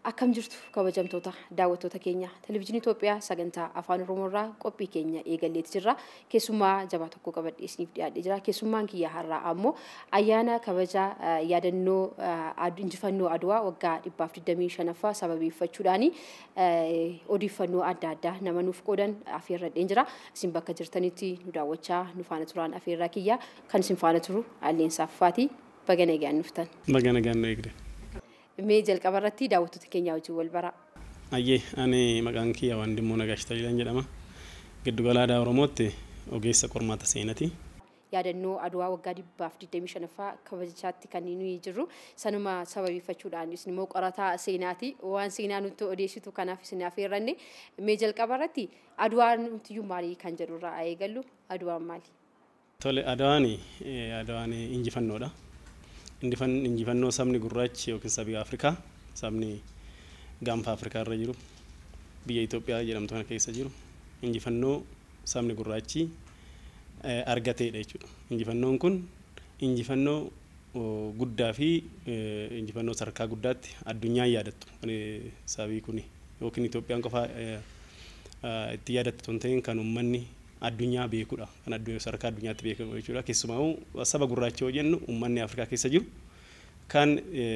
Akkam jirtu kabajamtoota daawwattoota keenya televezyiinii Itoophiyaa sagantaa afaan Oromoorraa qophii keenya eegalleeti jirra. Keessummaa jabaa tokko qabadhee isiniif dhiyaadhee jira. Keessummaan kiyya har'aa ammoo ayyaana kabaja yaadannoo injifannoo Adwaa waggaa 125ffaa sababeeffachuudhaan odeeffannoo adda addaa nama nuuf qoodan afeerradheen jira. Isin bakka jirtanitti nu daawwachaa nu faana turaan afeerraa kiyya kan isin faana turu Alleensaaffaati. Bagana eegaan nuftan. Bagana eegaan eegde. Mee jalqabarratti daawwattoota keenya wajjin wal bara. Ayyee ani maqaan kiyya Wandimmoo Nagaash Taliilaan jedhama. Giddugala aadaa Oromootti ogeessa qormaata seenaati. Yaadannoo Adwaa waggaa 125ffaa kabajachaatti kan nuyi jirru sanuma sababeeffachuudhaan isin immoo qorataa seenaati waan seenaa nutti odeessitu kanaaf isin afeerranne mee jalqabarratti Adwaan nuti maali kan jedhurraa eegallu Adwaan maali? Tole Adwaan injifannoodha. Injifannoo sabni gurraachi yookiin sabni Afrikaa sabni gaanfa Afrikaa irra jiru biyya Itoophiyaa jedhamtu kana keessa jiru injifannoo sabni gurraachi argateedha jechuudha. Injifannoon kun injifannoo guddaa fi injifannoo sadarkaa guddaatti addunyaan yaadattu. Sabii kun yookiin Itoophiyaan qofa itti yaadattu hin ta'in kan uummanni addunyaa beekudha. Kan addunyaa sadarkaa addunyaatti beekamu jechuudha. Keessumaa saba gurraacha yoo jennu uummanni Afrikaa keessa jiru kan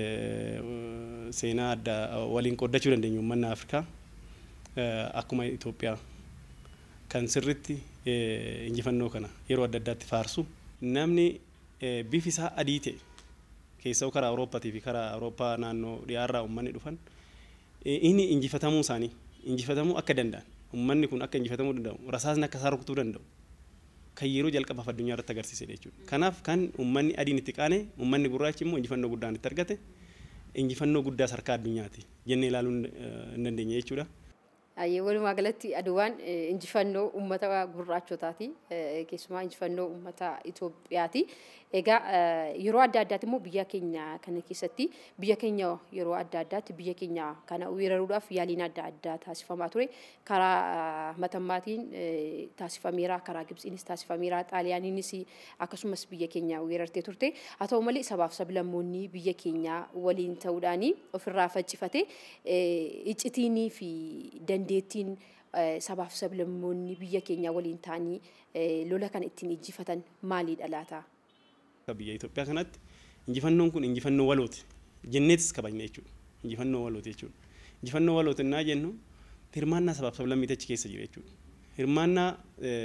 seenaa adda waliin qoodachuu dandeenyu uummanni Afrikaa akkuma Itoophiyaa kan sirriitti injifannoo kana yeroo adda addaatti faarsu namni bifi isaa adii ta'e keessaa karaa Awurooppaatii fi karaa Awurooppaa naannoo dhiyaarraa uummanni dhufan inni injifatamuu isaanii injifatamuu akka danda'an uummanni kun akka injifatamuu danda'u rasaasni akka isaa rukutuu danda'u kan yeroo jalqabaaf addunyaa irratti agarsiise jechuudha. Kanaaf kan uummanni adiin itti qaane uummanni gurraachi immoo injifannoo guddaan itti argate injifannoo guddaa sadarkaa addunyaati jennee ilaaluu hin dandeenye jechuudha. Walumaa galatti Adwaan injifannoo uummata gurraachotaati keessumaa injifannoo uummata Itoophiyaati. Egaa yeroo adda addaatti immoo biyya keenya kana keessatti biyya keenya yeroo adda addaatti biyya keenya kana weeraruudhaaf yaaliin adda addaa taasifamaa ture. Karaa matammaatiin taasifameera, karaa Gibxiinis taasifameera, Xaaliyaaniinis akkasumas biyya keenya weerartee turte. Haa ta'u malee sabaaf sablammoonni biyya keenya waliin ta'uudhaan ofirraa faccifate iccitiinii fi dandeettiin sabaaf sablammoonni biyya keenya waliin ta'anii lola kan ittiin injifatan maalidha laata? Biyya Itoophiyaa kanatti injifannoon kun injifannoo walooti jenneetis kabajne jechuudha. Injifannoo walooti jechuudha. Injifannoo walooti naa jennu hirmaannaa sabaaf sablammii achi keessa jira jechuudha. Hirmaannaa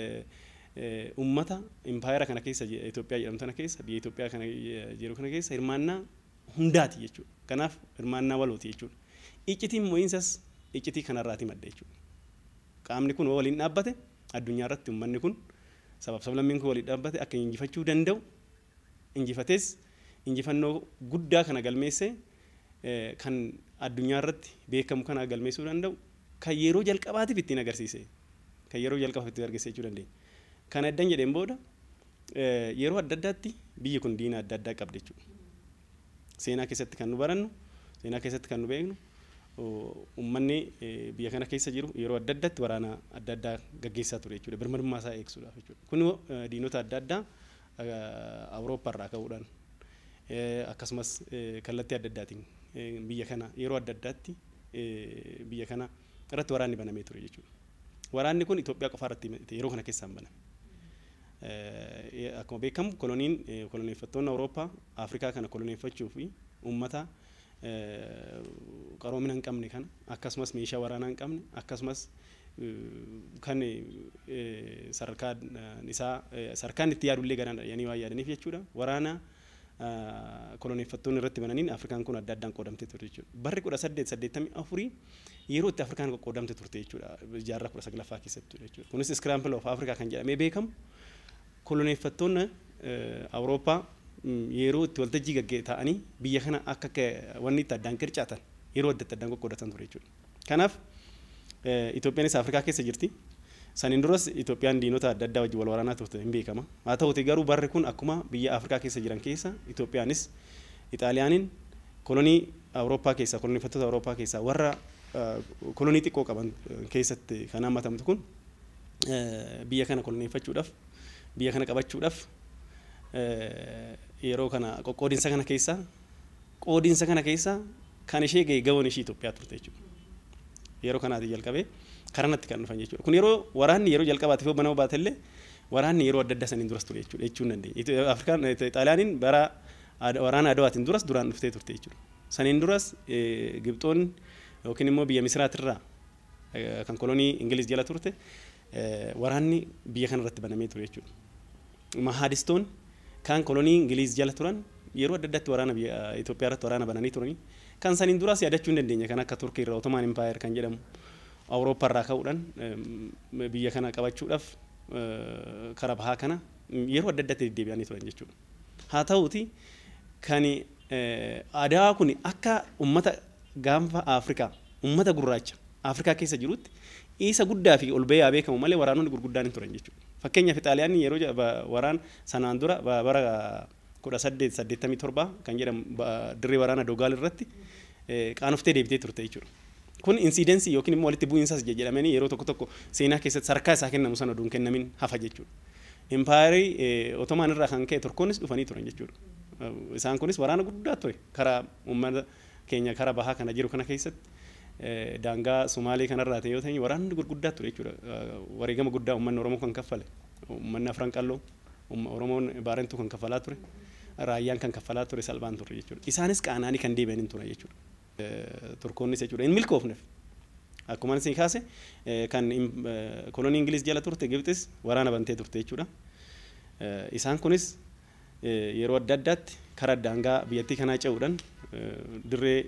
uummata impaayera kana keessa Itoophiyaa jedhamtu kana keessa biyya Itoophiyaa kana jiru kana keessa hirmaannaa hundaati jechuudha. Kanaaf hirmaannaa walooti jechuudha. Iccitiin mo'iinsas iccitii kanarraati madda jechuudha. Qaamni kun waliin dhaabbate addunyaa irratti uummanni kun sabaaf sablammiin kun waliin dhaabbate akka injifachuu danda'u injifates injifannoo guddaa kana galmeesse kan addunyaa irratti beekamu kana galmeessuu danda'u kan yeroo jalqabaatiif ittiin agarsiise kan yeroo jalqabaaf ittiin agarsiisuu dandeenya. Kan addan jedheen booda yeroo adda addaatti biyyi kun diina adda addaa qabdi jechuudha. Seenaa keessatti kan nu barannu seenaa keessatti kan nu beeknu uummanni biyya kana keessa jiru yeroo adda addaatti waraana adda addaa gaggeessaa ture jechuudha. Birmadummaa isaa eegsuudhaaf jechuudha. Kun diinota adda addaa Awurooppaa irraa ka'uudhaan akkasumas kallattii adda addaatiin biyya kana yeroo adda addaatti biyya kana irratti waraanni banamee ture jechuudha. Waraanni kun Itoophiyaa qofa irratti yeroo kana keessaan baname. Akkuma beekamu koloneeffattoonni Awurooppaa Afrikaa kana koloneeffachuu fi uummata qaroomina hin qabne kana akkasumas meeshaa waraanaa hin qabne akkasumas kan sarkaan itti yaadullee ganaadha yani waan yaadaniif jechuudha. Waraana koloneeffattoonni irratti bananiin Afrikaan kun adda addaan qoodamtee turte jechuudha. Barri 1884 yeroo itti Afrikaan qoodamtee turte jechuudha. Jaarraa 19ffaa keessatti jechuudha. Kunis Scramble of Africa kan jedhamee beekamu koloneeffattoonni Awurooppaa yeroo itti waltajjii gaggeessanii biyya kana akka wanni itti addaan qircaatan yeroo adda addaan qoodatan ture jechuudha. Kanaaf Itoophiyaanis Afrikaa keessa jirti. Saniin duras Itoophiyaan diinota adda addaa wajjin wal waraanaa turte hin beekama. Haa ta'uutii garuu barri kun akkuma biyya Afrikaa keessa jiran keessa Itoophiyaanis Xaaliyaaniin kolonii Awurooppaa keessaa koloneeffattoota Awurooppaa keessaa warra kolonii xiqqoo qaban keessatti kan hammatamtu kun biyya kana koloneeffachuudhaaf biyya kana qabachuudhaaf yeroo kana qoqqoodinsa kana keessa kan ishee ga'e gawoon ishee Itoophiyaa turte jechuudha. Yeroo kanaati jalqabee karanatti kan dhufan jechuudha. Kun yeroo waraanni yeroo jalqabaatiif banama baatellee waraanni yeroo adda addaa saniin duras ture jechuudha jechuun dandeenya. Afrikaan Xaaliyaaniin bara waraana Adawaatiin duras duraan dhuftee turte jechuudha. Saniin duras Gibxoon yookiin immoo biyya Misiraatirraa kan kolonii Ingiliz jala turte waraanni biyya kanarratti banamee ture jechuudha. Mahadistoon kan kolonii Ingiliz jala turan yeroo adda addaatti waraana biyya Itoophiyaa irratti waraana bananii turanii kan saniin duras yaadachuu hin dandeenya kan akka Turkii irraa Ottoman Empire kan jedhamu Awurooppaa irraa ka'uudhaan biyya kana qabachuudhaaf karaa bahaa kana yeroo adda addaatti deddeebi'anii turan jechuudha. Haa ta'uuti kan aadaa kun akka ummata gaanfa Afrikaa ummata gurraacha Afrikaa keessa jirutti isa guddaa fi ol ba'ee beekamu malee waraanonni gurguddaan hin turan jechuudha. Fakkeenyaaf Xaaliyaanii yeroo waraan sanaan dura bara 1887 kan jedhamu dirree waraana Dogaal irratti qaanoftee deebitee turte jechuudha. Kun insidensii yookiin immoo walitti bu'iinsaas jedhamanii yeroo tokko seenaa keessatti sarkaa isaa kennamu sana oduun kennamin hafa jechuudha. Empaayirii Ottoman irraa kan ka'e Turkoonnis dhufanii turan jechuudha. Isaan kunis waraana guddaa ture karaa uummata keenya karaa bahaa kana jiru kana keessatti daangaa Somaalee kanarraa ta'e yoo ta'e waraanni gurguddaa ture jechuudha. Wareegama guddaa uummanni Oromoo kan kaffale uummanni Afran Qalloo Oromoon Baarentuu kan kaffalaa ture raayyaan kan kaffalaa ture salphaan ture jechuudha. Isaanis qaanaanii kan deebi'anii turan jechuudha. Turkoonnis jechuudha hin milkoofneef akkuma isin kaase kan kolonii Ingiliz jala turte Gibxis waraana bantee turte jechuudha. Isaan kunis yeroo adda addaatti karaa daangaa biyyattii kanaa ce'uudhaan dirree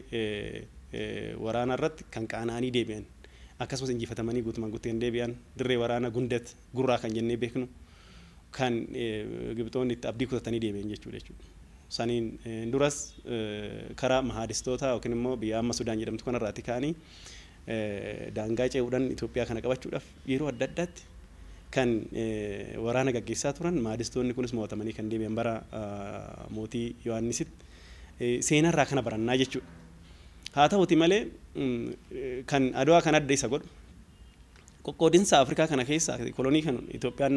waraana irratti kan qaanaanii deebi'an akkasumas injifatamanii guutumaan guutuu kan deebi'an dirree waraana Gundet Gurraa kan jennee beeknu kan Gibxoonni itti abdii kutatanii deebi'an jechuudha. Saniin duras karaa mahadistoota yookiin immoo biyya amma Sudaan jedhamtu kanarraati ka'anii daangaa ce'uudhaan Itoophiyaa kana qabachuudhaaf yeroo adda addaatti kan waraana gaggeessaa turan mahadistoonni kunis mo'atamanii kan deebi'an bara mootii Yohaannisitti seenarraa kana barannaa jechuudha. Haa ta'uti malee kan Adawaa kan adda isa godhu qoqqoodinsa Afrikaa kana keessa kolonii kan Itoophiyaan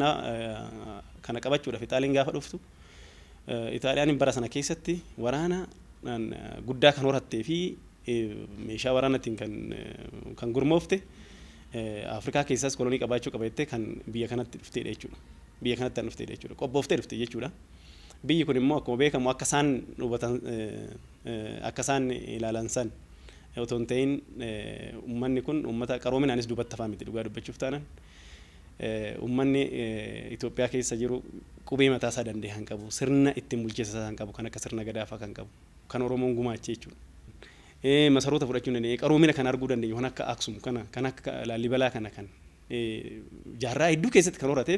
kana qabachuudhaaf Ixaaliin gaafa dhuftu Itaaliyaan bara sana keessatti waraana guddaa kan horattee fi meeshaa waraanaatiin kan gurmoofte Afrikaa keessas kolonii qabaachuu qabattee kan biyya kanatti dhufteedha jechuudha. Biyya kanatti kan dhufteedha jechuudha. Qobbooftee dhufte jechuudha. Biyyi kun immoo akkuma beekamu akka isaan hubatan akka isaan ilaalan san otoo hin ta'in uummanni kun uummata qaroominaanis duubatti hafaa miti dhugaa dubbachuuf taanan uummanni Itoophiyaa keessa jiru qubee mataa isaa danda'e kan qabu sirna ittiin bulchiinsa isaa kan qabu kan akka sirna Gadaa kan qabu kan Oromoon gumaachee jechuudha. Masaroota fudhachuu dandeenye qaroomina kan arguu dandeenye kan akka Aksum kana kan akka Laalibalaa kana kan jaarraa hedduu keessatti kan horateef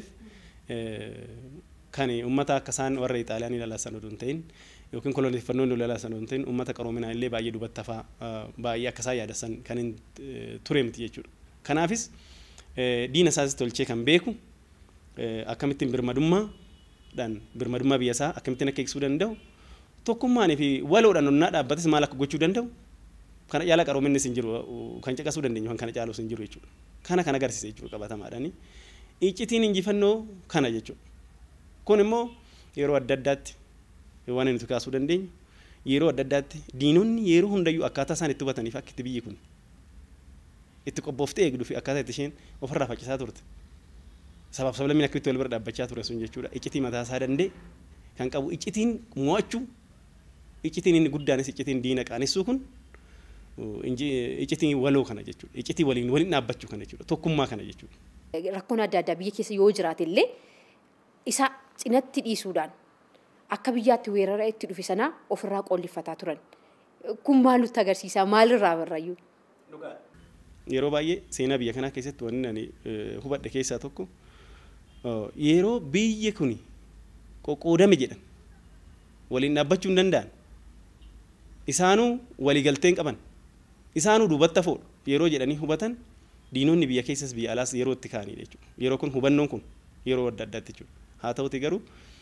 kan uummata akka isaan warra Ixaaliyaan ilaalaasan oduu hin ta'in yookiin koloneeffannoon ilaalaasan oduu hin ta'in uummata qaroominaa illee baay'ee duubatti hafaa baay'ee akka isaan yaadasan kan hin ture miti jechuudha. Kanaafis diina isaas tolchee kan beeku akkamittiin birmadummaa biyya isaa akkamittiin akka eegsisuu danda'u tokkummaanii fi waloodhaan onnaa dhaabbates maal akka gochuu danda'u kana yaala qaroominnis hin jiru kan caqasuu dandeenyu kan kana caalus hin jiru jechuudha. Kana agarsiisa jechuudha qabatamaadhaani. Iccitiin injifannoo kana jechuudha. Kun immoo yeroo adda addaatti waan inni kaasuu dandeenyu yeroo adda addaatti diinonni yeroo hundayyuu akkaataa isaan itti hubataniif akka itti biyyi kun itti qobbooftee eegduu fi akkaataa itti isheen ofirraa faccisaa turte. Sabaaf sablammiin akka itti wal bira dhaabbachaa ture sun jechuudha. Iccitii mataa isaa danda'e kan qabu iccitiin mo'achuu iccitiin inni guddaanis iccitiin diina qaanessuu kun iccitiin waloo kana jechuudha. Iccitii waliin dhaabbachuu kana jechuudha. Tokkummaa kana jechuudha. Rakkoon adda addaa biyya keessa yoo jiraate illee isa cinatti dhiisuudhaan akka biyyaatti weerara itti dhufe sana ofirraa qollifataa turan. Kun maal nutti agarsiisa? Maalirraa barraayyuu? Yeroo baay'ee seenaa biyya kanaa keessatti wanni ani hubadhe keessaa tokko yeroo biyyi kun qoqqoodame jedhan waliin dhaabbachuu hin danda'an isaanuu waliigaltee hin qaban isaanuu duubatti hafoodha yeroo jedhanii hubatan diinonni biyya keessas biyya alaas yeroo itti ka'anii jechuudha. Yeroo kun hubannoon kun yeroo adda addaatti jechuudha. Haa ta'uti garuu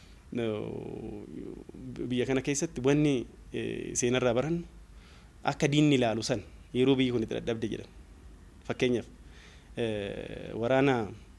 biyya kana keessatti wanni seenarraa barannu akka diinni ilaalu san yeroo biyyi kun itti dadhabde jedhan. Fakkeenyaaf waraana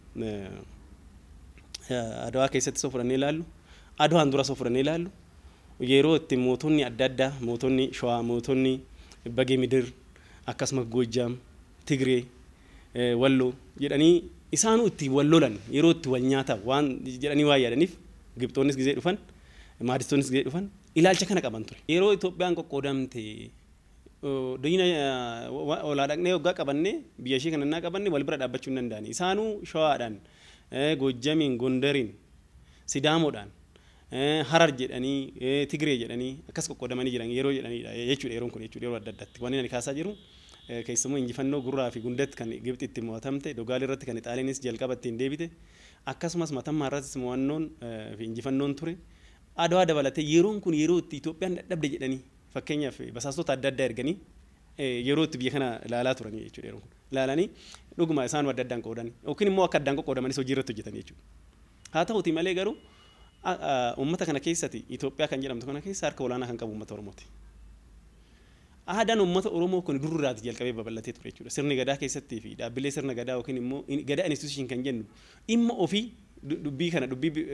Adawaa keessatti soo fudhannee ilaallu Adawaan dura soo fudhannee ilaallu yeroo itti mootonni adda addaa mootonni Shawaa mootonni Bagee Midir akkasuma Goojjaam Tigree Walloo jedhanii isaanuu itti wal lolan yeroo itti wal nyaata waan jedhanii waa yaadaniif Gibxoonnis gizee dhufan Maadistonnis gizee dhufan ilaalcha kana qaban ture. Yeroo Itoophiyaan qoqqoodamte diina olaa dhaqnee waggaa qabannee biyya ishee kanannaa qabannee wal bira dhaabbachuu hin danda'ani. Isaanuu Shawaadhaan Goojjamiin Gondariin Sidaamoodhaan Harar jedhanii Tigree jedhanii akkas qoqqoodamanii jiran yeroo jedhanidha jechuudha. Yeroon kun jechuudha yeroo adda addaatti waan ani kaasaa jiru keessumoo injifannoo gurraa fi gundatti kan Gibxitti mo'atamte Dogaalii irratti kan Xaaliyaaniis jalqaba ittiin deebite akkasumas Matammaa irrattis mo'annoon fi injifannoon ture. Adawaa dabalatee yeroon kun yeroo itti Itoophiyaan dadhabde jedhanii fakkeenyaaf basaastota adda addaa erganii yeroo itti biyya kana ilaalaa turan jechuudha. Yeroon kun ilaalanii dhuguma isaan adda addaan qoodan yookiin immoo akka addaan qoqqoodamanis hojii irratti hojjetan jechuudha. Haa ta'uuti malee garuu uummata kana keessatti Itoophiyaa kan jedhamtu kana keessa harka olaanaa kan qabu uummata Oromooti. Aadaan uummata Oromoo kun dururaati jalqabee babal'atee ture jechuudha. Sirni gadaa keessattii fi dhaabbilee sirna gadaa yookiin immoo gadaa institution kan jennu dhimma ofii dubbii kana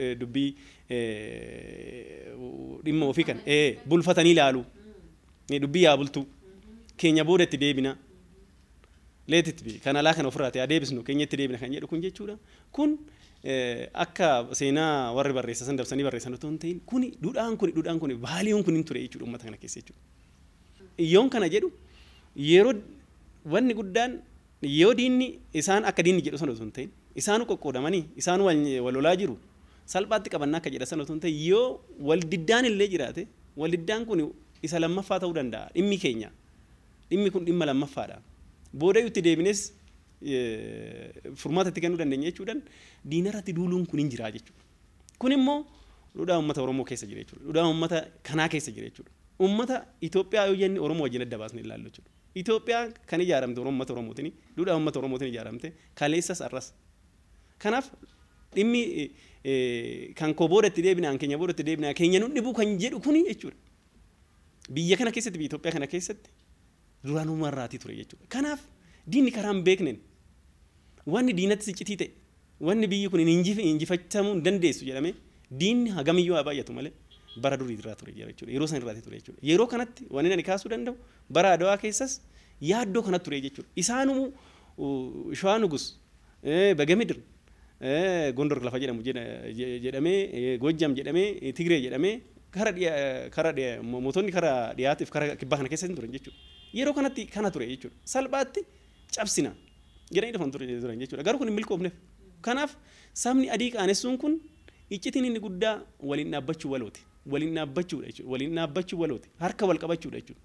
dhimma ofii kana bulfatanii ilaalu dubbii yaa bultu keenya booda itti deebina leetitti kan alaa kana ofirraa ta'ee adeebisnu keenya itti deebina kan jedhu kun jechuudha. Kun akka seenaa warri barreessan dabsanii barreessan otoo hin ta'in kuni duudhaan kun baaliyoon kun hin ture jechuudha uummata kana keessa jechuudha. Yoon kana jedhu yeroo wanni guddaan yoo diinni isaan akka diinni jedhu sana otoo hin ta'in isaanu qoqqoodamanii isaanu wal lolaa jiru salphaatti qabannaa akka jedha sana otoo hin ta'in yoo wal diddaan illee jiraate wal diddaan kun isa lammaffaa ta'uu danda'a dhimmi keenya dhimmi kun dhimma lammaffaadha. Booda itti deebines furmaata itti kennuu dandeenya jechuudhaan diinarratti duuluun kun hin jiraa jechuudha. Kun immoo duudhaa uummata Oromoo keessa jira jechuudha. Duudhaa uummata kanaa keessa jira jechuudha. Uummata Itoophiyaa yoo jenni Oromoo wajjin adda baasnee ilaallu jechuudha. Itoophiyaa kan ijaaramte uummata Oromootiin duudhaa uummata Oromootiin ijaaramte kaleessas arras. Kanaaf dhimmi kan koo booda itti deebinaan keenya booda itti deebinaan keenya nu dhibuu kan jedhu kuni jechuudha. Biyya kana keessatti biyya Itoophiyaa kana keessatti duraan uumarraatii ture jechuudha. Kanaaf diinni karaa hin beekneen wanni diinatti siccitii ta'e wanni biyyi kun injifachamuu hin dandeessu jedhamee diinni hagamiyyuu haa baay'atu malee bara durii irraa ture jechuudha. Yeroo san irraati ture jechuudha. Yeroo kanatti wanni ani kaasuu danda'u bara Adawaa keessas yaaddoo kanatti ture jechuudha. Isaanuu Shawaa Nugus Bagee Midir Gondor lafa jedhamu jedhamee Goojjam jedhamee Tigree jedhamee karaa mootonni karaa dhiyaatiif karaa kibbaa kana keessa hin turan jechuudha. Yeroo kanatti kana ture jechuudha. Salphaatti cabsina jedhanii dhufan turan jechuudha. Garuu kun hin milkoofneef. Kanaaf sabni adii qaanessuun kun iccitiin inni guddaa waliin dhaabbachuu walooti. Waliin dhaabbachuudha jechuudha. Waliin dhaabbachuu walooti. Harka wal qabachuudha jechuudha.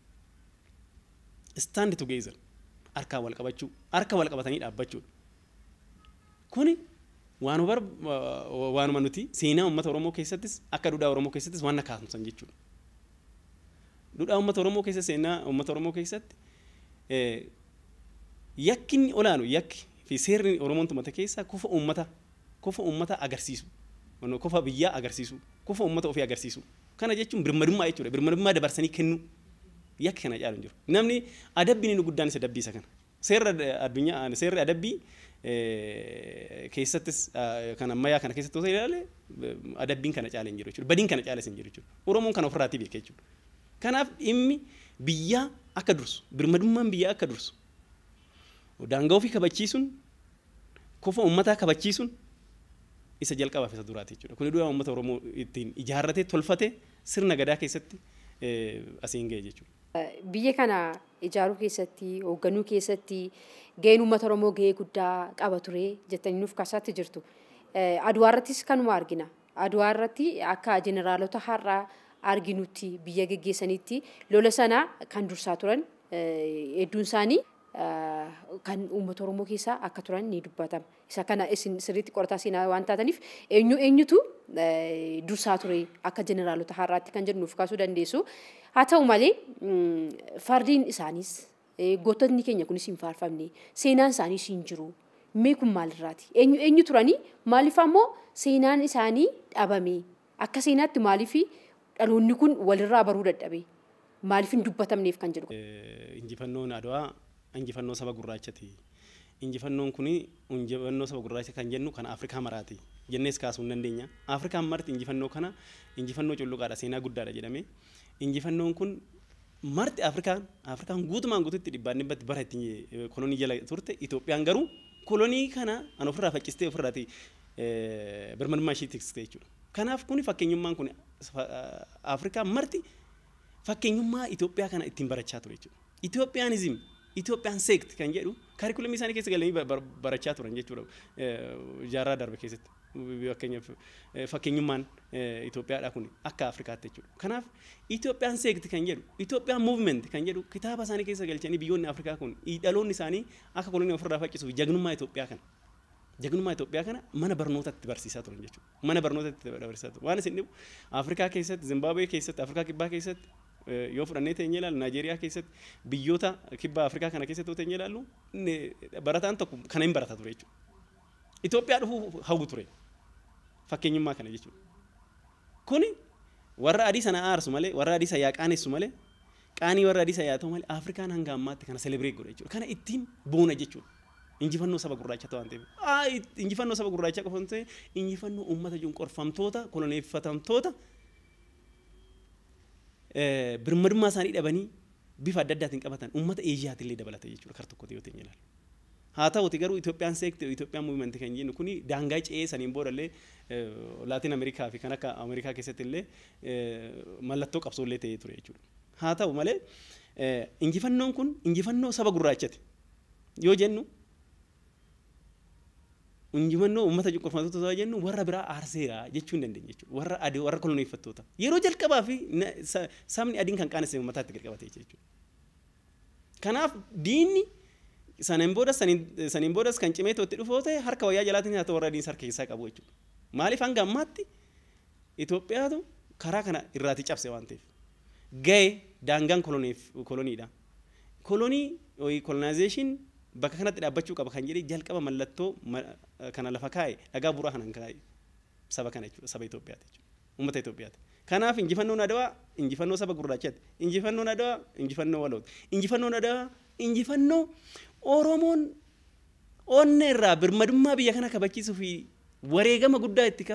Stand together. Harka wal qabachuu. Harka wal qabatanii dhaabbachuudha. Kuni waanuma nuti seenaa uummata Oromoo keessattis akka duudhaa Oromoo keessattis waan kaasumsan jechuudha. Duudhaa uummata Oromoo keessa seenaa uummata Oromoo keessatti yakkinni olaanu yakki fi seerri Oromoon tumate keessa kufa uummata agarsiisu. Kufa biyyaa agarsiisu. Kufa uummata ofii agarsiisu. Kana jechuun birmadummaa jechuudha. Birmadummaa dabarsanii kennu yakki kana caalu hin jiru. Namni adabbiin inni guddaan isa dabbii isa kana. Seerri adabbii keessattis kan ammayyaa kana keessatti osoo ilaale adabbiin kana caala hin jiru jechuudha. Badiin kana caala hin jiru jechuudha. Oromoon kana ofirraatii beeka jechuudha. Kanaaf dhimmi biyyaa akka dursu, birmadummaan biyyaa akka dursu. Daangaa ofii kabachiisuun, kufa uummataa kabachiisuun isa jalqabaaf isa duraati jechuudha. Kun duudhaa uummata Oromoo ittiin ijaarratee tolfatee sirna gadaa keessatti asiin ga'e jechuudha. Biyya kana ijaaruu keessatti, hoogganuu keessatti gaheen uummata Oromoo gahee guddaa qaba ture jettanii nuuf kaasaatti jirtu. Adwaa irrattis kanuma argina. Adwaa irratti akka jeneraalota har'aa arginutti biyya geggeessanitti lola sana kan dursaa turan hedduun isaanii kan uummata Oromoo keessaa akka turan ni dubbatama. Isa kana isin sirriitti qorataa seenaa waan taataniif eenyutu dursaa ture akka jeneraalota har'aatti kan jedhu nuuf kaasuu dandeessu. Haa ta'u malee fardiin isaanis gootonni keenya kunis hin faarfamne seenaan isaaniis hin jiru. Mee kun maalirraati? Eenyu turanii maaliif ammoo seenaan isaanii dhabame? Akka seenaatti maaliif dhaloonni kun walirraa baruu dadhabe? Maaliif hin dubbatamneef kan jedhu? Injifannoon Adwaa injifannoo saba gurraachati. Injifannoon kuni injifannoo saba gurraacha kan jennu kan Afrikaa maraati. Jennees kaasuu hin dandeenya. Afrikaan marti injifannoo kana injifannoo culluqaadha seenaa guddaadha jedhame. Injifannoon kun marti Afrikaan guutumaan guututti dhibbaan dhibbatti bara ittiin kolonii jala turte Itoophiyaan garuu kolonii kana an ofirraa faccistee ofirraati birmadummaa ishee tiksite jechuudha. Kanaaf kuni fakkeenyummaan kun Afrikaan marti fakkeenyummaa Itoophiyaa kana ittiin barachaa ture jechuudha. Itoophiyaanizim Itoophiyaan sect kan jedhu kaarikulamii isaanii keessa galanii barachaa turan jechuudha. Jaarraa darbe keessatti fakkeenyummaan Itoophiyaadha kun akka Afrikaatti jechuudha. Kanaaf Itoophiyaan sect kan jedhu Itoophiyaan movement kan jedhu kitaaba isaanii keessa galchanii biyyoonni Afrikaa kun dhaloonni isaanii akka kolonii ofirraa faccisuuf jagnummaa Itoophiyaa kana mana barnootatti barsiisaa turan jechuudha. Mana barnootatti barsiisaa turan. Waan isin dhibu Afrikaa keessatti, Zimbabwee keessatti, Afrikaa kibbaa keessatti yoo fudhannee teenyee ilaalu Naajeeriyaa keessatti biyyoota kibbaa Afrikaa kana keessatti yoo teenyee ilaalu barataan tokko kana hin barata ture jechuudha. Itoophiyaa dhufuu hawwu ture. Fakkeenyummaa kana jechuudha. Kuni warra adii sana aarsu malee, warra adii sana qaanessu malee, qaanii warra adii sana yaatu malee Afrikaan hanga ammaatti kana celebrate godha jechuudha. Kana ittiin boona jechuudha. Injifannoo saba gurraacha ta'an ta'e. Injifannoo saba gurraacha qofa hin ta'e injifannoo uummata cunqurfamtoota, koloneeffatamtoota birmadummaa isaanii dhabanii bifa adda addaatiin qabatan uummata Eeshiyaatti illee dabalata jechuudha kar tokkotti yoo ta'e ilaalu. Haa ta'uti garuu Itoophiyaan sect Itoophiyaan movement kan jennu kuni daangaa ce'ee saniin booda illee Laatiin Ameerikaa fi kan akka Ameerikaa keessatti illee mallattoo qabsoo illee ta'ee ture jechuudha. Haa ta'u malee injifannoon kun injifannoo saba gurraachati yoo jennu injifannoo uummata cunqurfamtoota yoo jennu warra biraa aarseera jechuu hin dandeenye jechuudha. Warra adii warra koloneeffattoota yeroo jalqabaa fi sabni adiin kan qaanesse uummataatti qabatee jechuudha. Kanaaf diinni saniin boodas kan cimee itti dhufoo ta'e harka wayyaa jalaatiin haa ta'u warra adiin harka keessaa qabu jechuudha. Maaliif hanga ammaatti Itoophiyaatu karaa kana irraati cabse waan ta'eef ga'ee daangaan koloniidha. Colonization bakka kanatti dhaabbachuu qaba kan jedhee jalqaba mallattoo kana lafa kaa'e dhagaa bu'uuraa kanaan kaa'e saba kana jechuudha. Saba Itoophiyaati jechuudha. Uummata Itoophiyaati. Kanaaf injifannoon Adawaa injifannoo saba gurraachaati. Injifannoon Adawaa injifannoo walooti. Injifannoon Adawaa injifannoo Oromoon onnee irraa birmadummaa biyya kana kabachiisuu fi wareegama guddaa itti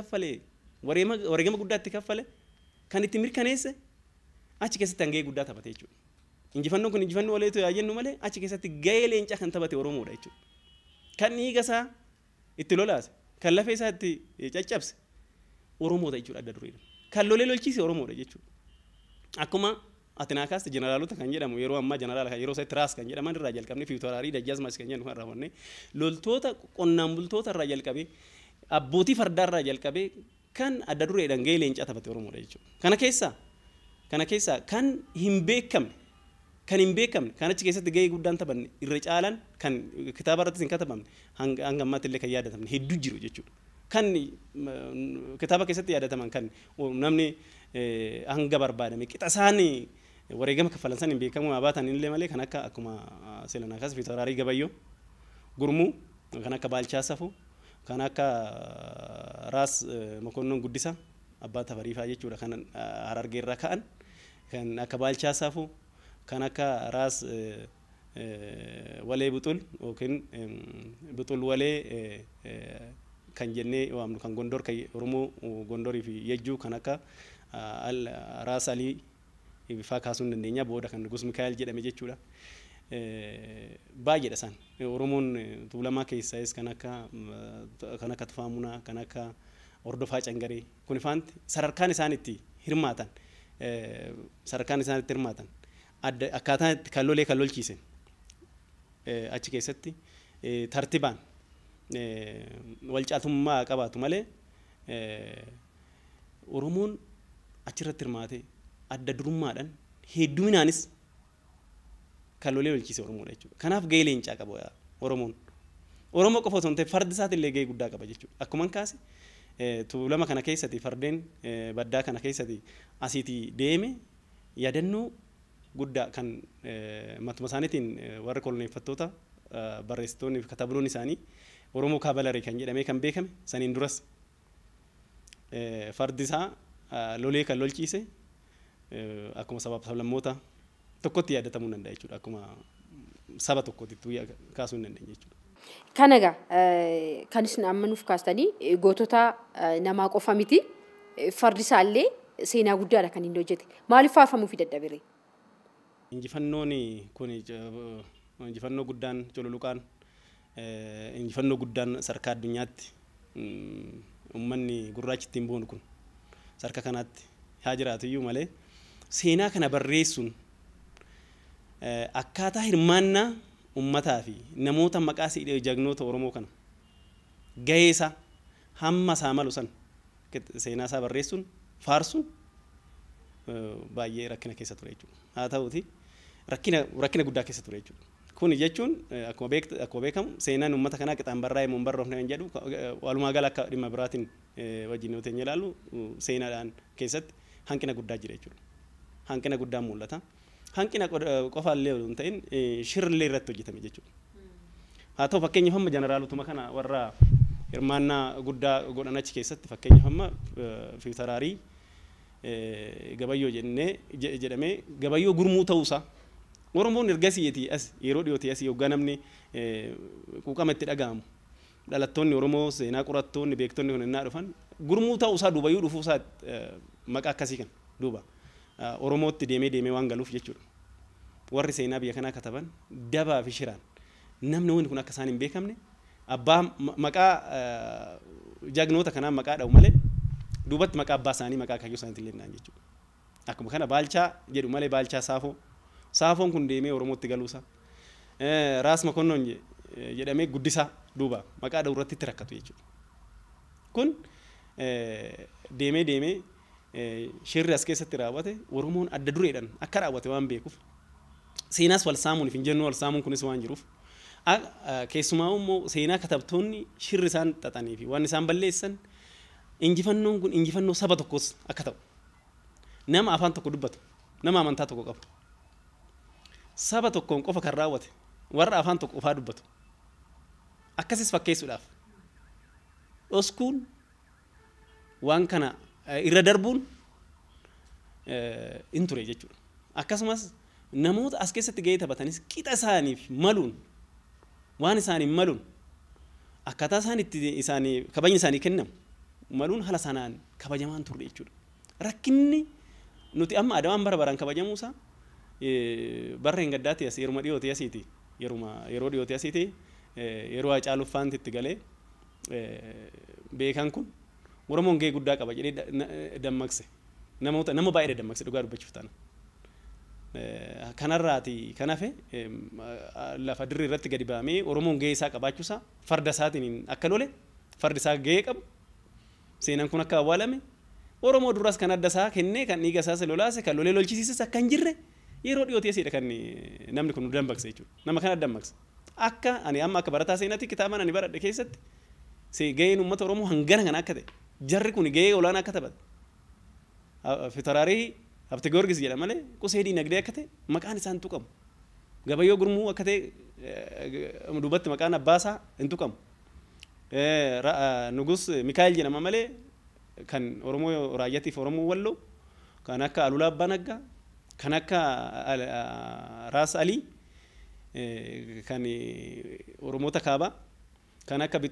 kaffale kan itti mirkaneesse achi keessatti hangee guddaa taphate jechuudha. Injifannoon kun injifannoo waleetu yaa jennu malee achi keessatti gahee leencaa kan taphate Oromoodha jechuudha. Kan dhiiga isaa itti lolaase, kan lafee isaa itti caccabse Oromoodha jechuudha adda dureedha. Kan lolee lolchiise Oromoodha jechuudha. Akkuma Atinaakaas jeneraalota kan jedhamu yeroo ammaa jeneraala yeroo isaa Tiraas kan jedhaman irraa jalqabnee Fiitoraarii Dajjaazmaas kan jedhamu irraa honnee loltoota qonnaan bultoota irraa jalqabee abbootii fardaa irraa jalqabee kan adda dureedhaan gahee leencaa taphate Oromoodha jechuudha. Kana keessaa kan hin beekamne kan achi keessatti gahee guddaan taphanne irra caalaan kan kitaaba irratti hin katabamne hanga ammaatti illee kan yaadatamne hedduu jiru jechuudha. Kan kitaaba keessatti yaadataman kan namni hanga barbaadame qixa isaanii wareegama kaffalan san hin beekamu abaatan illee malee kan akka akkuma Seenaakas Fiitoraarii Gabayyoo Gurmuu kan akka Baalchaa Safuu kan akka Raas Mokonnon Guddisaa abbaa Tafariifaa jechuudha kan Harargee irraa ka'an kan akka Baalchaa Safuu kan akka Raas Walee Buxul yookiin Buxul Walee kan jennee waamnu kan Gondor kan Oromoo Gondorii fi Yejjuu kan akka Raas Alii ifaa kaasuu hin dandeenya booda kan Nugus Mikaayil jedhame jechuudha. Baay'eedha isaan Oromoon Tuulamaa keessaas kan akka Tufaamunaa kan akka Hordofaa Cangaree kun ifaanti sadarkaan isaan itti hirmaatan akkaataan itti kan lolchiise achi keessatti tartibaan wal caaltummaa qabaatu malee Oromoon achirratti hirmaate adda durummaadhaan hedduminaanis kan lolchiise Oromoodha jechuudha. Kanaaf gahee leencaa qaba Oromoon. Oromoo qofa osoo hin ta'e fardi isaati illee gahee guddaa qaba jechuudha. Akkuma kaase Tuulama kana keessatti fardeen baddaa kana keessatti asiitii deeme yaadannoo guddaa kan matuma isaaniitiin warra koloneeffattoota barreessitoonni fi katabloonni isaanii Oromoo Kaabalarii kan jedhamee kan beekame saniin duras fardi isaa lolee kan lolchiise akkuma sabaaf sablammoota tokkotti yaadatamuu hin danda'a jechuudha. Akkuma saba tokkotti kaasuu hin dandeenya jechuudha. Kan egaa kan isin amma nuuf kaastanii gootota namaa qofa miti fardi isaallee seenaa guddaadha kan inni hojjete. Maaliif faarfamuu fi dadhabire? injifannoon kun injifannoo guddaan cololuqaan injifannoo guddaan sarkaa addunyaatti ummanni gurraachi ittiin boonu kun sarka kanaatti haa jiraatu iyyuu malee seenaa kana barreessuun akkaataa hirmaannaa ummataa fi namoota maqaa jagnoota Oromoo kana gaheesa hamma isaa malu san seenaa isaa barreessuun faarsuun baay'ee rakkina keessa ture jechuudha. Haa ta'uuti rakkina guddaa keessa ture jechuudha. Kun jechuun akkuma beekamu seenaan uummata kanaa qixaan barraa'ee mun barroofne kan jedhu walumaa gala akka dhimma biraatiin wajjin yoo ta'e ilaalu seenaadhaan keessatti hanqina guddaa jira jechuudha. Hanqina guddaa mul'ata. Hanqina qofaallee hin ta'in shirrillee irratti hojjetame jechuudha. Haa ta'u fakkeenyaaf amma jeneraalotuma kana warra hirmaannaa guddaa godhan achi keessatti fakkeenyaaf amma fiitaraarii gabayyoo jedhamee gabayyoo gurmuu ta'uusaa Oromoon ergasii as yeroo dhiyootii as yoggaa namni quuqama itti dhaga'amu dhalattoonni Oromoo seenaa qorattoonni beektonni kun innaa dhufan gurmuu ta'uusaa duubayyuu dhufuusaa maqaa akkasii kan duuba Oromootti deemee waan galuuf jechuudha. Warri seenaa biyya kanaa kataban dabaa fi shiraan namni wanti kun akka isaan hin beekamne abbaa maqaa jagnoota kanaa maqaa dha'u malee duubatti maqaa abbaa isaanii maqaa kayyoo isaaniitti illee naan jechuudha. Akkuma kana baalchaa jedhu malee baalchaa saafoon kun deemee Oromootti galuusaa raas makonnoon jedhamee guddisaa duuba maqaa dha'u irratti itti rakkatu jechuudha. Kun deemee shirri as keessatti raawwate Oromoon adda dureedhaan akka raawwate waan beekuuf seenaas wal saamuun fi injennoo wal saamuun kunis waan jiruuf keessumaa immoo seenaa katabtoonni shirri isaan xaxanii fi waan isaan balleessan injifannoon kun injifannoo saba tokkos akka ta'u nama afaan tokko dubbatu nama amantaa tokko qabu saba tokkoon qofa kan raawwate warra afaan tokko qofaa dubbatu akkasis fakkeessuudhaaf dhoskuun waan kana irra darbuun in ture jechuudha. Akkasumas namoota as keessatti gahee taphatanis qixa isaaniif maluun waan isaaniif maluun akkaataa isaanii kabajni isaanii kennamu maluun haala sanaan kabajamaan turre jechuudha. Rakkinni nuti amma adawaan baraan kabajamuusaa barra hin gaddaatti as yeruma dhiyootii asiiti yeroo dhiyootii asiiti yeroo Hacaaluuffaanti itti galee beekan kun Oromoon gahee guddaa qaba jedhee dammaqse nama baay'ee dammaqse dhugaa dubbachuuf taana. Kanarraati kan hafe lafa dirree irratti gadi ba'amee Oromoon gahee isaa qabaachuusaa farda isaatiin akka lole fardi isaa gahee qabu seenaan kun akka awwaalame Oromoo duras kan adda isaa kennee kan dhiiga isaa lolaase kan lolee lolchisiises akka hin jirre yeroo dhiyootii asiidha kan namni kun dammaqse jechuudha. Nama kana dammaqse akka ani amma akka barataa seenaatti kitaabaan ani baradhe keessatti gaheen uummata Oromoo hangana kan akka ta'e jarri kun gahee olaanaa akka taphate fitaraarii Abti Goorgis jedha malee qusee diinagdee akka ta'e maqaan isaan tuqamu gabayyoo gurmuu akka ta'e duubatti maqaan abbaasaa hin tuqamu Nugus Mikaayil jedhama malee kan Oromoo raayyaatiif Oromoo walloo kan akka Alulaa Abbaa Naggaa kan akka Raas Alii kan Oromoota kaabaa kan akka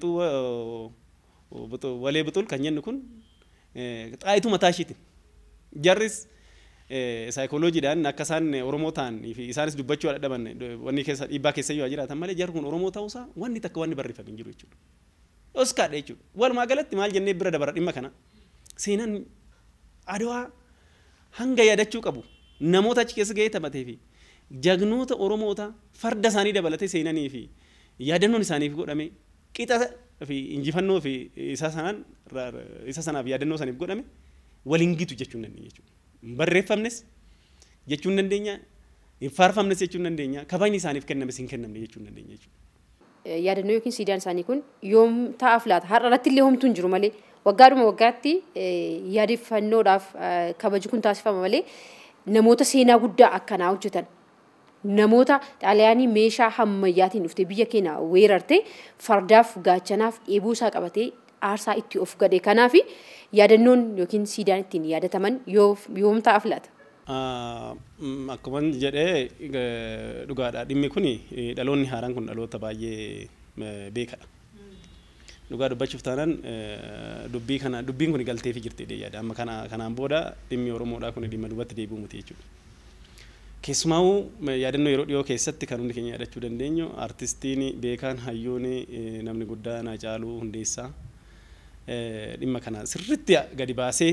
Walee Bixul kan jennu kun xaayituu mataa ishiitiin jarris saayikooloojiidhaan akka isaan Oromoo ta'an fi isaanis dubbachuu dadhaban wanni keessa dhiibbaa keessa yoo jiraatan malee jarri kun Oromoo ta'uusaa wanni takka wanni barreeffame hin jiru jechuudha. Oskaadha jechuudha. Walumaa galatti maal jennee bira dabara dhimma kana seenaan Adawaa hanga yaadachuu qabu namoota achi keessa gahee taphatee fi jagnoota Oromoota farda isaanii dabalatee seenanii fi yaadannoon isaaniif godhame qixa fi injifannoo fi isa sanaaf yaadannoo isaaniif godhame waliin gitu jechuun dandeenya jechuudha. Barreeffamnes jechuun dandeenya hin faarfamnes jechuun dandeenya kabajni isaaniif kennames hin kennamne jechuun dandeenya jechuudha. Yaadannoo yookiin siidaan isaanii kun yoom ta'aaf laata har'a irratti illee homtuu hin jiru malee waggaadhuma waggaatti yaadeffannoodhaaf kabaji kun taasifama malee namoota seenaa guddaa akkanaa hojjetan namoota xaaliyaanii meeshaa hammayyaatiin dhuftee biyya keenya weerarte fardaaf gaachanaaf eeboo isaa qabatee aarsaa itti of gade kanaaf yaadannoon yookiin siidaan ittiin yaadataman yoom ta'aaf laata? Akkuma jedhee dhugaadha dhimmi kun dhaloonni haaraan kun dhaloota baay'ee beekadha. Dhugaa dubbachuuf taanaan dubbiin kun galtee fi jirtee yaada amma kanaan booda dhimmi Oromoodhaa kun dhimma duubatti deebi'u miti jechuudha. keessumaa yaadannoo yeroo dhiyoo keessatti kan hundi keenya yaadachuu dandeenyu artistiin beekaan hayyoon namni guddaan Haacaaluu Hundeessaa dhimma kana sirriitti gadi baasee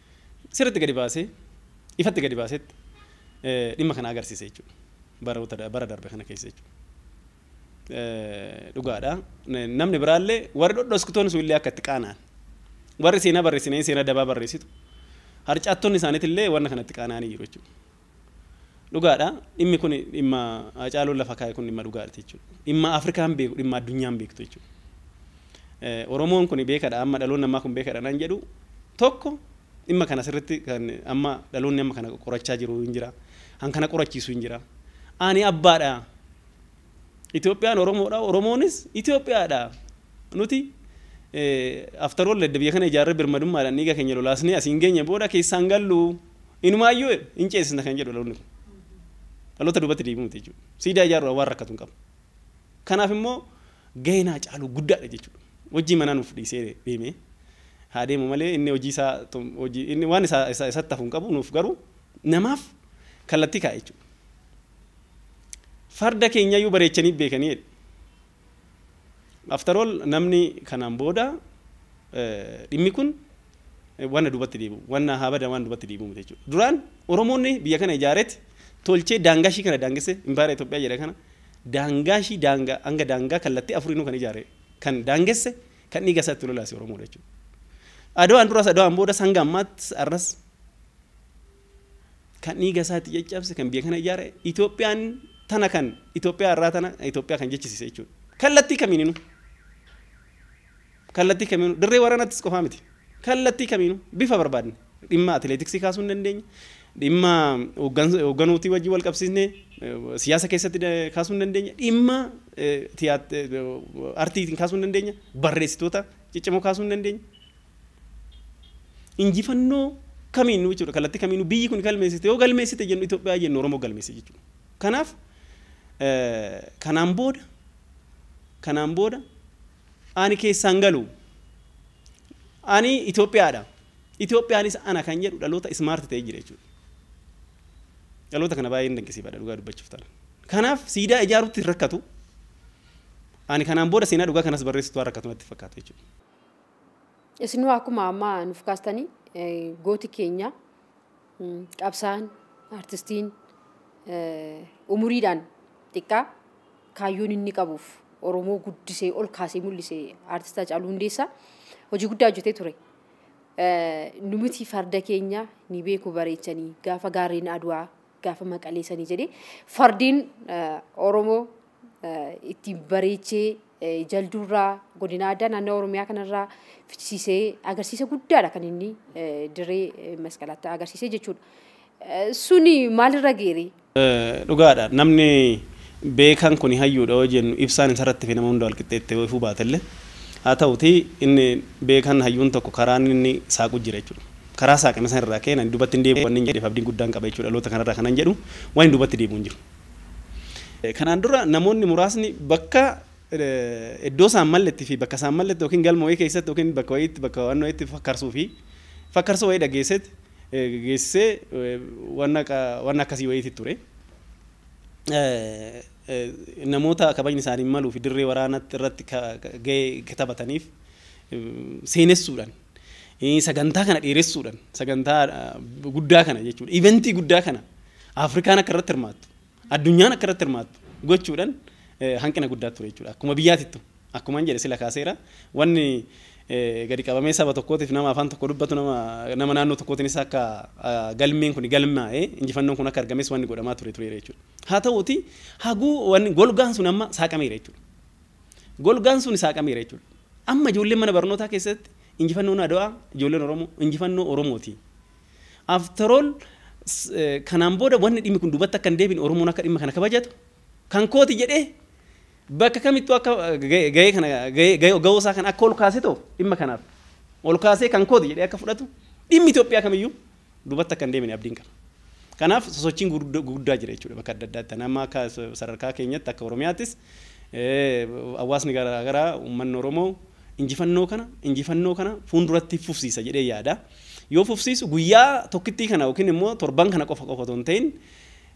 ifatti gadi baasetti dhimma kana agarsiise jechuudha. Bara darbe kana keessa jechuudha. Dhugaadha. Namni biraallee warri dhodhoskitoonni sun illee akka itti qaana'an. Warri seenaa barreessineen seenaa dabaa barreessitu. Harcaatonni isaaniitillee wanna kanatti qaana'anii jiru jechuudha. Dhugaadha. Dhimmi kun dhimma Haacaaluun lafa kaa'e kun dhimma dhugaadha jechuudha. Dhimma Afrikaan beeku, dhimma addunyaan beektu jechuudha. Oromoon kun beekadha, amma dhaloonni ammaa kun beekadha nan jedhu tokko dhimma kana sirriitti kan amma dhaloonni amma kana qorachaa jiru hin jira. Han kana qorachiisu hin jira. Ani abbaadha. Itoophiyaan Oromoodha, Oromoonis Itoophiyaadha. Nuti after all biyya kana ijaarree birmadummaadhaan dhiiga keenya lolaasnee asiin geenye booda keessaan gallu inumaayyuu hin ceesisna kan jedhu dhaloonni kun. Dhaloota duubatti deebi'uuti jechuudha. Siidaa ijaaruu waan rakkatu hin qabu. Kanaaf immoo gaheen Haacaaluu guddaadha jechuudha. Hojii manaa nuuf dhiisee deemee haa deemu malee inni hojii isaa inni waan isatti hafu hin qabu nuuf garuu namaaf kallattii kaa'e jechuudha. Farda keenyayyuu bareechanii beekanii after all namni kanaan booda dhimmi kun wanna duubatti deebi'u wanna habada waan duubatti deebi'u jechuudha. Duraan Oromoonni biyya kana ijaaretti tolchee daangaashii kana daangesse impaayera Itoophiyaa jedha kana daangaashii hanga daangaa kallattii afurinuu kan ijaare kan daangesse kan dhiiga isaatti lolaase Oromoodha jechuudha. Adawaan duras adawaan booda sanga ammaatti arras kan dhiiga isaatti caccabse kan biyya kana ijaare Itoophiyaan tana kan Itoophiyaa irraa tana Itoophiyaa kan jechisiise jechuudha. Kallattii kamiinuu dirree waraanaattis qofaa miti. Kallattii kamiinuu bifa barbaadne dhimma atileetiksii kaasuu hin dandeenya. Dhimma hoogganootii wajjin wal qabsiisnee siyaasa keessatti kaasuu hin dandeenya. Dhimma artiitiin kaasuu hin dandeenya. Barreessitoota ciccimoo kaasuu hin dandeenya. Injifannoo kamiinuu jechuudha. Kallattii kamiinuu biyyi kun galmeessite yoo galmeessite jennu Itoophiyaa jennu Oromoo galmeesse jechuudha. Kanaaf kanaan booda ani keessaan galu ani Itoophiyaadha. Itoophiyaanis ana kan jedhu dhaloota ismaarti ta'ee jira jechuudha. Dhaloota kana baay'ee dinqisiifadha dhugaa dubbachuuf taala. Kanaaf siidaa ijaaruutti rakkatu ani kanaan booda seenaa dhugaa kanas barreessitu rakkatu natti fakkaata jechuudha. Isinuu akkuma amma nuuf kaastanii gooti keenya qabsaan artistiin umuriidhaan xiqqaa kaayyoon inni qabuuf Oromoo guddisee ol kaasee mul'isee artist Haacaaluu Hundeessaa hojii guddaa hojjetee ture. Numti farda keenya ni beeku bareechanii gaafa gaarreen Adwaa gaafa maqaleessanii jedhee fardiin Oromoo itti bareechee jalduurraa godina addaa naannoo Oromiyaa kanarraa fichisiisee agarsiisa guddaadha kan inni dirree masqalaatti agarsiisee jechuudha. Suni maalirra geere? Dhugaadha namni beekan kun hayyuudha yoo jennu ibsaan isarratti fi nama hunda wal qixxeettee yoo ifuu baatellee haa ta'uti inni beekan hayyuun tokko karaan inni saaqu jira jechuudha. Karaa saaqame san irraa ka'een ani duubatti hin deemu wanni jedheef abdiin guddaan qaba jechuudha dhaloota kanarraa kanan jedhu waan inni duubatti deemu hin jiru. Kanaan dura namoonni muraasni bakka iddoo isaan malletti fi bakka isaan malletti yookiin galma wayii keessatti yookiin bakka wayiitti bakka waan wayiitti fakkarsuu wayii dhageessetti geessee waan akkasii wayiitti ture. Namoota kabajni isaanii maluu fi dirree waraanaatti irratti gahee taphataniif seenessuudhaan sagantaa kana dheeressuudhaan sagantaa guddaa kana jechuudha. Iventii guddaa kana Afrikaan akka irratti hirmaattu addunyaan akka irratti hirmaattu gochuudhaan hanqina guddaa ture jechuudha. Akkuma biyyaatittu akkuma jedhe sila kaaseera wanni gadi qabamee saba tokkootiif nama afaan tokko dubbatu nama naannoo tokkootiinis akka galmeen kun galmaa'ee injifannoon kun akka argames wanni godhamaa ture jechuudha. Haa ta'uuti haguu wanni golgaan sun amma saaqameera jechuudha. Golgaan sun saaqameera jechuudha. Amma ijoolleen mana barnootaa keessatti injifannoon Adwaa ijoolleen Oromoo injifannoo Oromooti. After all kanaan booda wanni dhimmi kun duubatti akka hin deebiin Oromoon akka dhimma kana kabajatu kan kooti jedhee bakka kamittuu akka gahee kana gahoosaa kan akka ol kaasee ta'u dhimma kanaaf ol kaasee kan kooti jedhee akka fudhatu dhimmi Itoophiyaa kamiyyuu duubatti akka hin deemine abdiin qaba. Kanaaf sosochiin guddaa jira jechuudha bakka adda addaatti nama akka sadarkaa keenyatti akka Oromiyaattis hawaasni garaagaraa uummanni Oromoo injifannoo kana fuulduratti fufsiisa jedhee yaada. Yoo fufsiisu guyyaa tokkittii kana yookiin immoo torban kana qofa otoo hin ta'in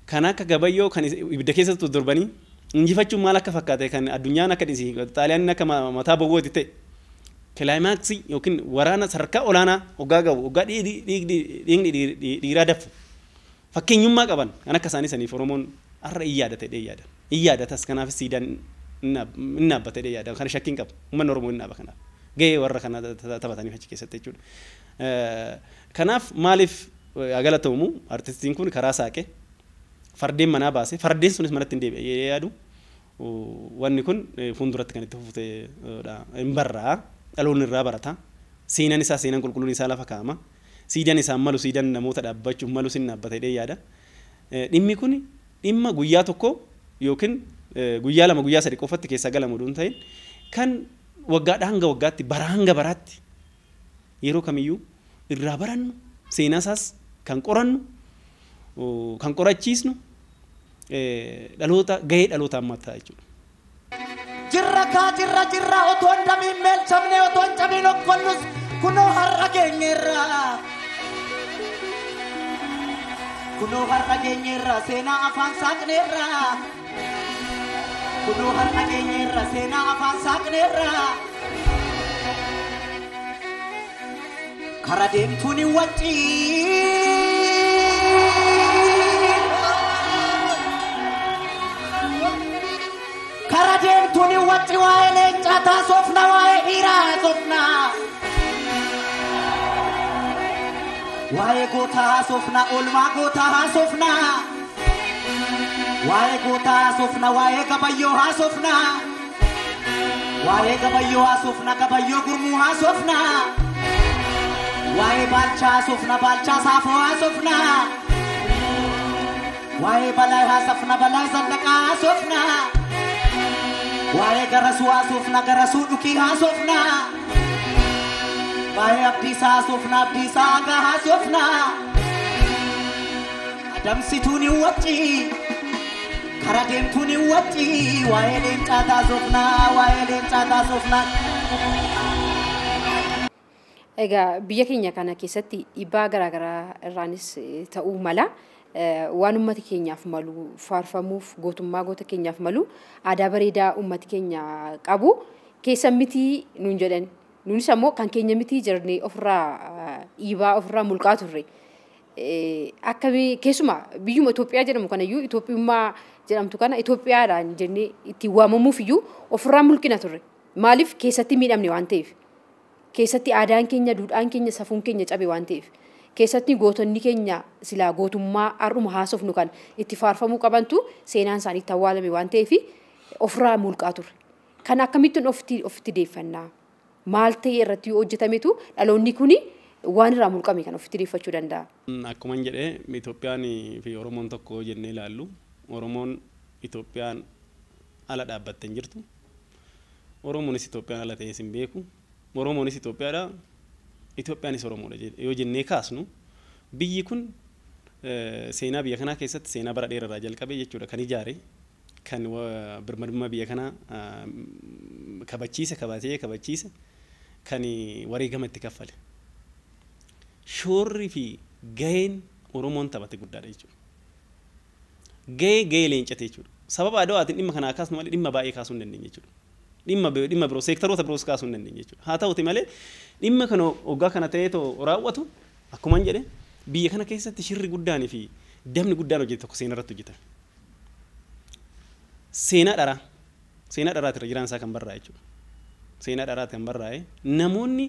kan akka gabayyoo kan ibidda keessatti durbanii injifachuun maal akka fakkaate kan addunyaan akka dhisi xaaliyaan akka mataa bowwooti ta'e kilaayimaksii yookiin waraana sadarkaa olaanaa hoggaa gabu hoggaa dhiigni dhiiraa dafu fakkeenyummaa qaban kan akka isaanii saniif Oromoon har'a iyyaadate dheeyyaadha iyyaadatas kanaaf siidaan inni dhaabbate dheeyyaadha kan shakkiin qabu uummanni Oromoo inni dhaaba kanaaf gahee warra kana taphataniif achi keessatti jechuudha. Kanaaf maaliif galatoomuu artistiin kun karaa saaqee fardeen manaa baase fardeen sunis manatti hin deebi'e yaadu wanni kun fuulduratti kan itti fufutedha hin barraa dhaloonni irraa barata seenaan isaa seenaan qulqulluun isaa lafa kaa'ama siidaan isaa malu siidaan namoota dhaabbachuuf malu sin dhaabbatee yaada dhimmi kun dhimma guyyaa tokko yookiin guyyaa lama guyyaa sadii qofatti keessa galamu duun ta'in kan waggaadhaa hanga waggaatti bara hanga baraatti yeroo kamiyyuu irraa barannu seenaa isaas kan qorannu kan qorachiisnu dhaloota gahee dhaloota ammataa jechuudha. Jirra otoo hin damiin meelchamne otoo hin cabiin okkonnus kunoo har'a geenyeerra seenaa afaan saaqneerra kunoo har'a geenyeerra seenaa afaan saaqneerra kara deemtuun hin waccii Karadem tuni wati wae leencata sofna wae hira sofna wae gota sofna olma gota sofna wae gota sofna wae gabayyo ha sofna wae gabayyo ha sofna gabayyo gurmu ha sofna wae balcha sofna balcha safo ha sofna wae balai ha sofna balai zandaka ha sofna wae garasu asufna garasu duki asufna wae abdisa asufna abdisa aga asufna adam situni wati karadem tuni wati wae lencata asufna Egaa biyya keenya kana keessatti dhiibbaa garaagaraa irraanis ta'uu mala. Waan ummati keenyaaf malu faarfamuuf gootummaa goota keenyaaf malu aadaa bareedaa ummati keenya qabu keessan miti nuun jedhan nuunis ammoo kan keenya miti jirnee ofirraa dhiibaa ofirraa mulqaa turre akkamii keessumaa biyyuma Itoophiyaa jedhamu kanayyuu Itoophiyummaa jedhamtu kana Itoophiyaadhaan jennee itti waamamuuf iyyuu ofirraa mulqina turre maaliif keessatti miidhamne waan ta'eef keessatti aadaan keenya duudhaan keenya safuun keenya cabe waan ta'eef keessatti gootonni keenya silaa gootummaa har'uma haasofnu kan itti faarfamuu qabantu seenaan isaanii tawwaalame waan ta'eef ofirraa mulqaa turre. Kan akkamittiin ofitti deeffannaa maal ta'e irratti hojjetametu dhaloonni kuni waan irraa mulqame kan ofitti deeffachuu danda'a. Akkuma jedhee Itoophiyaan fi Oromoon tokko jennee ilaallu Oromoon Itoophiyaan ala dhaabbattee hin jirtu. Oromoonis Itoophiyaan ala ta'ee hin beeku. Oromoonis Itoophiyaadha. Itoophiyaanis Oromoodha yoo jennee kaasnu biyyi kun seenaa biyya kanaa keessatti seenaa bara dheeraa jalqabee jechuudha kan ijaare kan birmadummaa biyya kanaa kabachiise kan wareegama itti kaffale. Shoorri fi gaheen Oromoon taphate guddaadha jechuudha. Gahee leencate jechuudha. Sababa adawaatiin dhimma kanaa kaasnu malee dhimma baay'ee kaasuu hin dandeenye jechuudha. Dhimma biroo seektaroota biroos kaasuu hin dandeenye jechuudha. Haa ta'uti malee dhimma kana hoggaa kana ta'eetoo raawwatu akkuma jedhe biyya kana keessatti shirri guddaanii fi damni guddaan hojjete tokko seenaa irratti hojjetame. Seenaa dharaati irra jiraan isaa kan barraa'e jechuudha. Seenaa dharaati kan barraa'e namoonni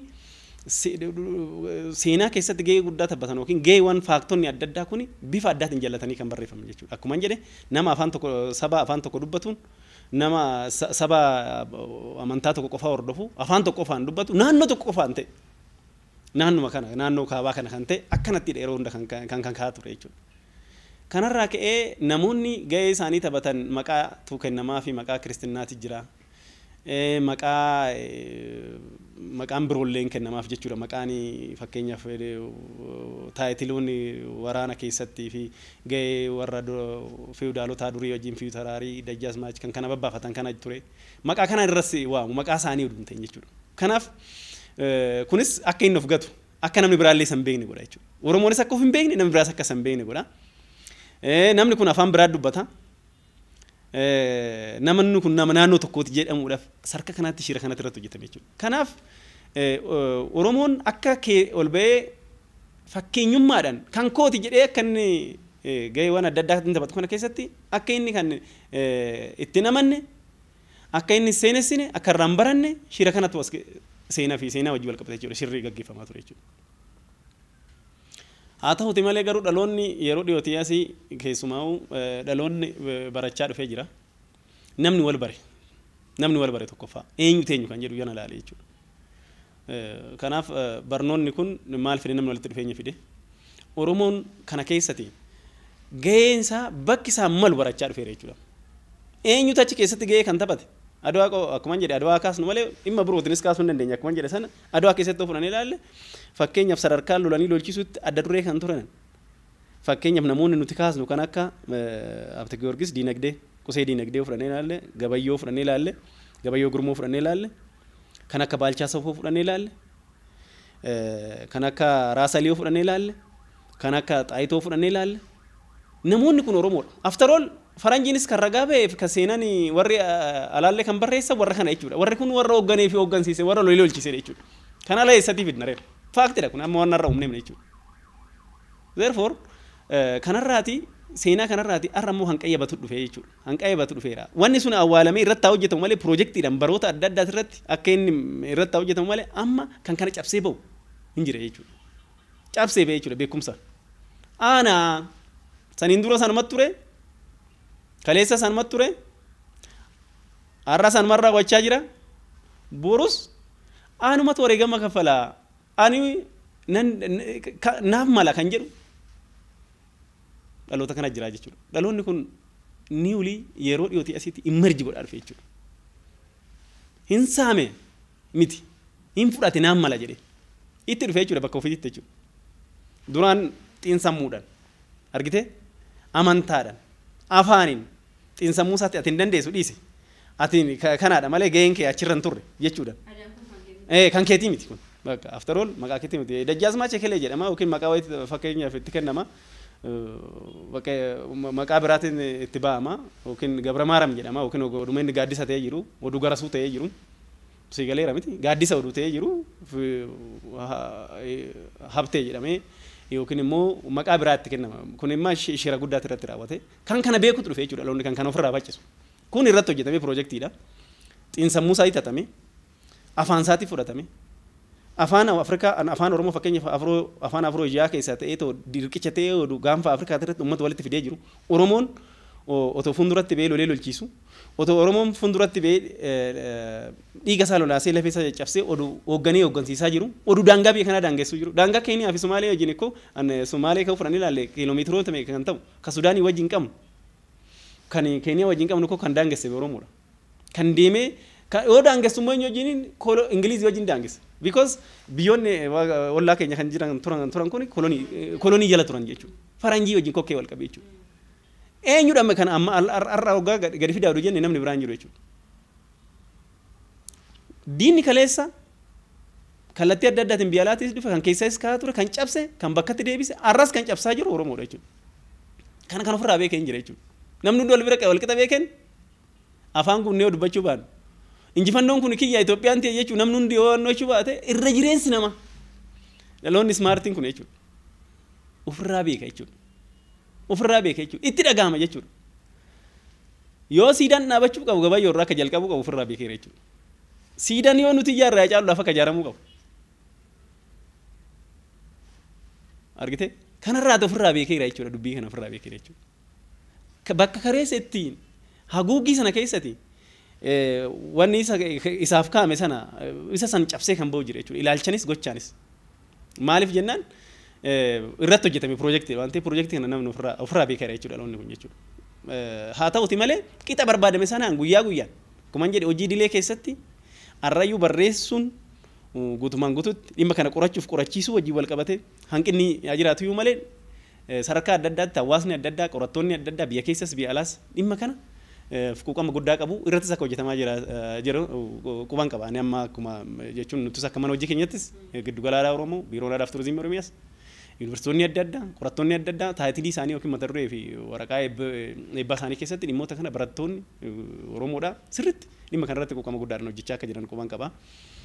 seenaa keessatti gahee guddaa taphatan yookiin gaheewwan faaktonni adda addaa kuni bifa addaatiin jallatanii kan barreeffaman jechuudha. Akkuma jedhe nama saba afaan tokko dubbatuun nama saba amantaa tokko qofa hordofu afaan tokko qofaan dubbatu naannoo tokko qofaan ta'e naannuma kana naannoo kaabaa kana kan ta'e akkanatti yeroo hunda kan kaa ture jechuudha. Kanarraa ka'ee namoonni gahee isaanii taphatan maqaatu kennamaa fi maqaa kiristaanaati jira. Maqaan biroolleen kennamaaf jechuudha. Maqaan fakkeenyaaf taayitiloon waraana keessatti fi gahee warra feewudaalotaa durii wajjin fiitaraarii dajjaasmaach kan kana babbaafatan kana ture. Maqaa kana irras waamu maqaa isaanii oduu ta'e jechuudha. Kanaaf kunis akka inni of gatu akka namni biraallee san beekne godha jechuudha. Oromoonis akka of hin beekne namni biraas akka san beekne godha. namni kun afaan biraa dubbata. Namni kun nama naannoo tokkooti jedhamuudhaaf sarka kanaatti shira kanatti irratti hojjetame jechuudha. Kanaaf Oromoon akka ol ba'ee fakkeenyummaadhaan kan kooti jedhee akka inni gaheewwan adda addaa taphatu kana keessatti akka inni kan itti namanne akka inni seenessine akka irraan baranne shira kanatti seenaa fi seenaa wajjin wal qabate jechuudha. Shirri gaggeeffamaa ture jechuudha. Haa ta'uuti malee garuu dhaloonni yeroo dhiyootii asii keessumaa dhaloonni barachaa dhufee jira. Namni wal bare tokkoffaa eenyu teenyu kan jedhu yana ilaale jechuudha. Kanaaf barnoonni kun maal fide namni walitti dhufeenya fide. Oromoon kana keessatti gaheensaa bakki isaa malu barachaa dhufeera jechuudha. Eenyutu achi keessatti gahee kan taphate. Adawaa akkuma jedhe adawaa kaasnu malee dhimma birootinis kaasuu hin dandeenya akkuma jedhe sana adawaa keessatti of fudhannee ilaalle fakkeenyaaf sadarkaa lolanii lolchisuutti adda duree kan turan. Fakkeenyaaf namoonni nuti kaasnu kan akka Abte Giyoorgis diinagdee qusee diinagdee fudhannee ilaalle gabayyoo fudhannee ilaalle gabayyoo gurmoo fudhannee ilaalle kan akka Baalchaa Safoo fudhannee ilaalle kan akka Raasaliyoo fudhannee ilaalle kan akka Xaayitoo fudhannee ilaalle namoonni kun Oromoodha. After all faranjiinis kan ragaa ba'ee fi kan seenan warri alaallee kan barreessa warra kana jechuudha. Warri kun warra hoogganee fi hooggansiise warra lolii lolchise jechuudha. Kan ala eessatti fidna reera. Faaktidha kun amma waan narra humneemne jechuudha. Therefore kanarraati seenaa kanarraati har'a immoo hanqayyabatu dhufee jechuudha. Hanqayyabatu dhufeera. Wanni sun awwaalamee irratti hojjetamu malee piroojeektiidhaan baroota adda addaati irratti akka inni irratti hojjetamu malee amma kan kana cabsee bahu hin jire jechuudha. Cabsee ba'e jechuudha beekumsa. Aanaa saniin dura sanumatti ture. Kaleessa sanumatti ture. Har'a sanumarraa raawwachaa jira. Borus aanumatu wareegama kaffalaa. Ani naaf mala kan jedhu dhaloota kana jira jechuudha. Dhaloonni kun niwulii yeroo dhiyootii asitti immerji godhaa dhufe jechuudha. Hin saame miti. Hin fudhate naaf mala jedhee. Itti dhufe jechuudha bakka ofiitti jechuudha. Duraan xiinsammuudhaan argite amantaadhaan afaaniin xiinsammuu isaatti ati hin dandeessu dhiise. Ati kanaadha malee gaheen kee achirra hin turre jechuudha. Kan keetii miti kun. Bakka after all maqaa keetii miti. Dajjaazmaach Ekelee jedhama yookiin maqaa wayii fakkeenyaaf itti kennama. Bakka maqaa biraatiin itti ba'ama yookiin Gabra Maaram jedhama yookiin oduma inni gaaddisa ta'ee jiru oduu garasuu ta'ee jiru. Si galeera miti gaaddisa oduu ta'ee jiru habtee jedhamee yookiin immoo maqaa biraatti kennama. Kun immoo shira guddaatti irratti raawwate kan kana beekutu dhufe jechuudha dhaloonni kan kana ofirraa baachisu. Kun irratti hojjetame piroojeektiidha. Xiinsammuu isaa hitatame afaan isaatti fudhatame. Afaan Afrikaa afaan Oromoo fakkeenyaaf afaan Afroo-Eeshiyaa keessaa ta'ee too dirqicha ta'ee oduu gaanfa Afrikaa irratti uummata walitti fidee jiru. Oromoon otoo fuulduratti ba'ee lolee lolchiisu. Otoo Oromoon fuulduratti ba'ee dhiiga isaa lolaasee lafee isaa caccabsee oduu hoogganee hooggansiisaa jiru. Oduu daangaa biyya kanaa daangeessuu jiru. Daangaa Keeniyaa fi Somaalee wajjin ikkoo Somaalee ka'uu fudhanii ilaalle kiiloomeetiroota meeqa kan ta'u kan Sudaanii wajjin qabnu kan Keeniyaa wajjin qabnu koo kan daangesse Oromoodha. Kan deemee yoo daangessummaa inni wajjin Ingilizii wajjin daangesse. Because biyyoonni ollaa keenya kan jiran turan kun kolonii jala turan jechuudha. Faranjii wajjin kokkee wal qabee jechuudha. Eenyudha kan amma har'a waggaa gadi fidaa oduu jenne namni biraan jiru jechuudha. Diinni kaleessa kallattii adda addaatiin biyya alaatis dhufe kan keessas kaa'aa ture kan cabse kan bakkatti deebise har'as kan cabsaa jiru Oromoodha jechuudha. Kana kan ofirraa beekee hin jira jechuudha. Namni hundi wal bira wal qixa beekeen afaan kun nee dubbachuu baanu. Injifannoon kun kiyya Itoophiyaan ta'e jechuun namni hundi yoo hojjechuu baate irra jireensi nama. Dhaloonni smaartiin kun jechuudha. Ofirraa beeka jechuudha. Ofirraa beeka jechuudha. Itti dhagahama jechuudha. Yoo siidaan dhaabachuu qabu gabayyoo irraa akka jalqabu qabu ofirraa beekeera jechuudha. Siidaan yoo nuti ijaarraa caalu lafa akka ijaaramuu qabu. Argite? Kanarraa ofirraa beekeera jechuudha dubbii kana ofirraa beekeera jechuudha. Bakka kareessa ittiin haguuggii sana keessatti wanni isaaf kaa'ame sana isa san cabsee kan bahu jira jechuudha. Ilaalchanis gochaanis. Maaliif jennaan irratti hojjetame piroojeektii waan ta'eef piroojeektii kana namni ofirraa beekeera jechuudha dhaloonni kun jechuudha. Haa ta'uti malee qixa barbaadame sanaan guyyaa guyyaan akkuma jedhe hojii dilee keessatti arrayyuu barreessuun guutumaan guututti dhimma kana qorachuuf qorachiisuu wajjin wal qabate hanqinni jiraatu iyyuu malee sadarkaa adda addaatti hawaasni adda addaa qorattoonni adda addaa biyya keessas biyya alaas dhimma kana fuquuqama guddaa qabu irrattis akka hojjetamaa jiru quban qaba. Ani amma akkuma jechuun nutis akka mana hojii keenyattis giddu gala aadaa Oromoo biiroo aadaa fi turizimii Oromiyaas Yuunivarsiitonni adda addaa, qorattoonni adda addaa taayitilii isaanii yookiin mata duree fi waraqaa eebbaa isaanii keessatti dhimmoota kana barattoonni Oromoodhaa sirriitti dhimma kanarratti quuqama guddaadhaan hojjechaa akka jiran quban qaba.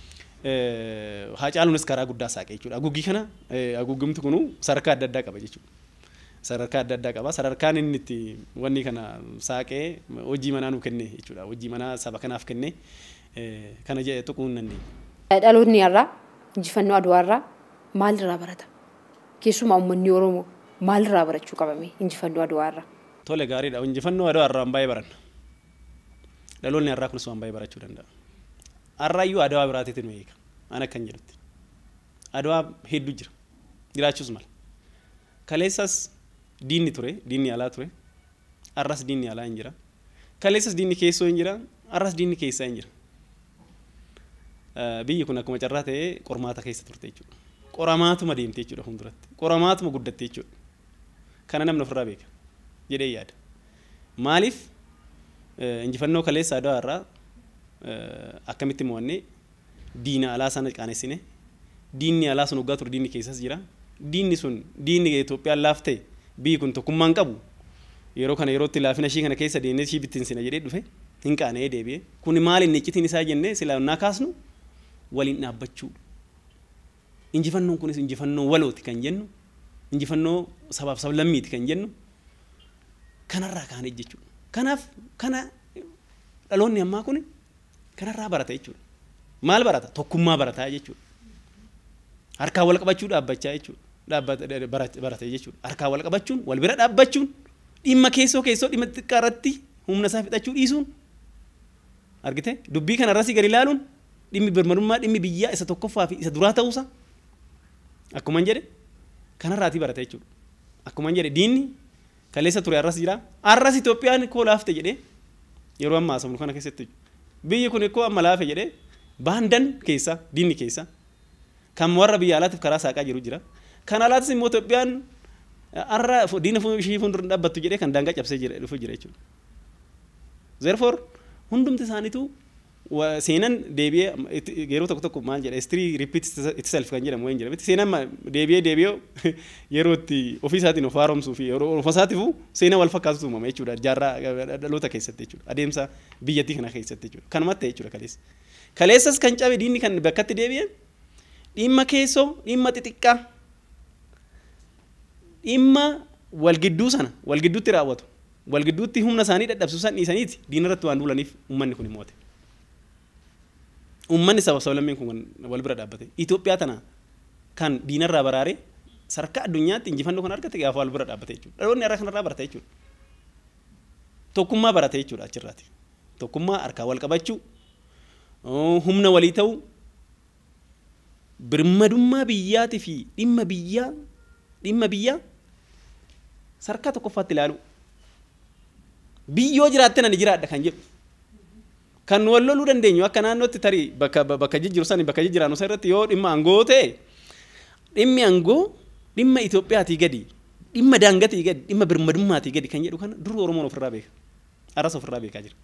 Haacaaluunis karaa guddaa saaqee jechuudha. Haguuggii kana haguuggimti kunu sadarkaa adda addaa qaba jechuudha. Sadarkaa adda addaa qaba. Sadarkaan inni itti wanni kana saaqee hojii manaa nuu kenne jechuudha. Hojii manaa saba kanaaf kenne kana jedhee tuquun dandeenya. Dhaloonni har'aa injifannoo Adwaarraa maalirraa barata? Keessumaa uummanni Oromoo maalirraa barachuu qabame injifannoo Adwaarraa? Tole gaariidha. Injifannoo Adwaarraa waan baay'ee baranna. Dhaloonni har'aa kunis waan baay'ee barachuu danda'a. Har'aayyuu Adwaa biraatiin nu eega. Ana kan jedhutti. Adwaa hedduu jira. Jiraachuus mala. Kaleessas diinni ture, diinni alaa ture. Har'as diinni alaa hin jira. Kaleessas diinni keessoo hin jira. Har'as diinni keessaa hin jira. Biyyi kun akkuma carraa ta'ee qormaata keessa turte jechuudha. Qoramaatuma deemte jechuudha fuulduratti. Qoramaatuma guddatte jechuudha. Kana namni ofirraa beeka jedhee yaada. Maaliif injifannoo kaleessa Adwaarraa akkamitti mo'annee diina alaa sana qaanessine diinni alaa sun waggaa ture diinni keessas jira. Diinni sun diinni Itoophiyaan laaftee biyyi kun tokkummaan qabu yeroo kana yerootti laafina ishii kana keessa deemnee ishii bittinsina jedhee dhufe hin qaanee deebi'ee kun maali inni iccitiin isaa jennee silaa naa kaasnu waliin dhaabbachuu. Injifannoon kunis injifannoo walooti kan jennu injifannoo sabaaf sablammiiti kan jennu kanarraa kaanee jechuudha. Kanaaf kana dhaloonni ammaa kun kanarraa barata jechuudha. Maal barata? Tokkummaa barataa jechuudha. Harkaa wal qabachuu dhaabbachaa jechuudha. Barate jechuudha. Harkaa wal qabachuun wal bira dhaabbachuun dhimma keessoo dhimma xiqqaa irratti humna isaa fixachuu dhiisuun argite dubbii kana irratti gadi ilaaluun dhimmi birmadummaa dhimmi biyyaa isa tokkoffaa fi isa duraa ta'uusa akkuma jedhe kanarraatii barate jechuudha. Akkuma jedhe diinni kaleessa ture har'as jira. Har'as Itoophiyaan koo laafte jedhee yeroo ammaa asumnu kana keessatti biyyi kun koo amma laafe jedhee baandan keessa diinni keessa kan warra biyya alaatiif karaa saaqaa jiru jira. Kan alaatis immoo Itoophiyaan har'a diina ishii fuuldura dhaabbattu jedhee kan daangaa cabsee dhufu jira jechuudha. Therefore hundumti isaaniitu seenan deebi'ee yeroo tokko maal jedha history repeats itself kan jedhamu waan jedhamu seenan deebi'ee yeroo itti ofii isaatiin of haaromsuu fi yeroo of isaatiifu seenaa wal fakkaatu uumama jechuudha. Jaarraa dhaloota keessatti jechuudha. Adeemsa biyyattii kana keessatti jechuudha. Kanumatti jechuudha kaleessa. Kaleessas kan cabe diinni kan bakkatti deebi'ee dhimma keessoo dhimma xixiqqaa dhimma walgidduu sana walgidduutti raawwatu walgidduutti humna isaanii dadhabsiisan dhiisaniiti diinarratti waan duulaniif uummanni kun moo'ate. Uummanni saba sablammeen kun wal bira dhaabbate. Itoophiyaa tana kan diinarraa baraaree sadarkaa addunyaatti injifannoo kan argate gaafa wal bira dhaabbate jechuudha. Dhaloonni har'a kanarraa barate jechuudha. Tokkummaa barate jechuudha achirraati. Tokkummaa harkaa wal qabachuu humna walii ta'uu birmadummaa biyyaatii fi dhimma biyyaa sadarkaa tokkoffaatti ilaalu. Biyyoo jiraatte nani jiraadha kan jedhu. Kan wal loluu dandeenyu akka naannootti tarii bakka jijjiiru sani bakka jijjiiraanu isa irratti yoo dhimma aangoo ta'e dhimmi aangoo dhimma Itoophiyaatii gadi dhimma daangatii gadi dhimma birmadummaatii gadi kan jedhu kana dur Oromoon ofirraa beeka. Arras ofirraa beekaa jira.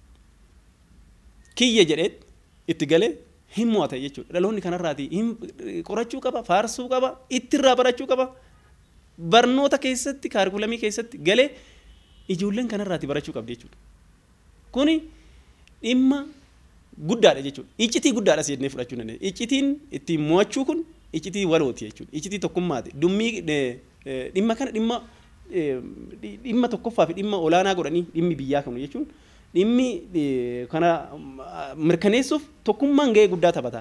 Kiyya jedhee itti galee hin mo'ata jechuudha. Dhaloonni kanarraatii qorachuu qaba, faarsuu qaba, ittirraa barachuu qaba. Barnoota keessatti kaarikulamii keessatti galee ijoolleen kanarraatii barachuu qabdi jechuudha. Kuni dhimma guddaadha jechuudha. Iccitii guddaadha jennee fudhachuu dandeenya. Iccitiin ittiin mo'achuu kun iccitii walooti jechuudha. Iccitii tokkummaati. Dhimma kana dhimma tokkoffaa fi dhimma olaanaa godhanii dhimmi biyyaa kanu jechuun dhimmi kana mirkaneessuuf tokkummaan gahee guddaa taphata.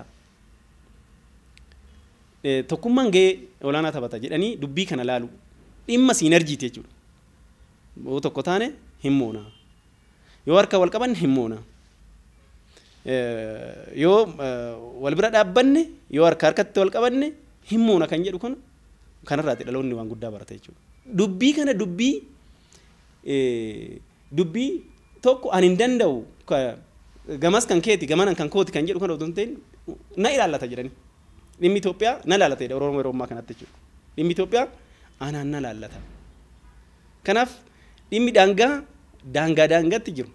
Tokkummaan gahee olaanaa taphata jedhanii dubbii kana laalu dhimma siinerjiiti jechuudha. Yoo tokko taane hin moona. Yoo harka wal qabanne hin moona. Yoo wal bira dhaabbanne yoo harkatti wal qabanne hin moona kan jedhu kanarraati dhaloonni waan guddaa barate jechuudha. Dubbii kana dubbii tokko ani hin danda'u gamas kan keeti gamanan kan kooti kan jedhu kana otoo hin ta'in na ilaallata jedhani. Dhimmi Itoophiyaa na ilaallata jedha Oromoo yeroo ammaa kanatti jechuudha. Dhimmi Itoophiyaa anaan na ilaallata. Kanaaf dhimmi daangaatti jiru.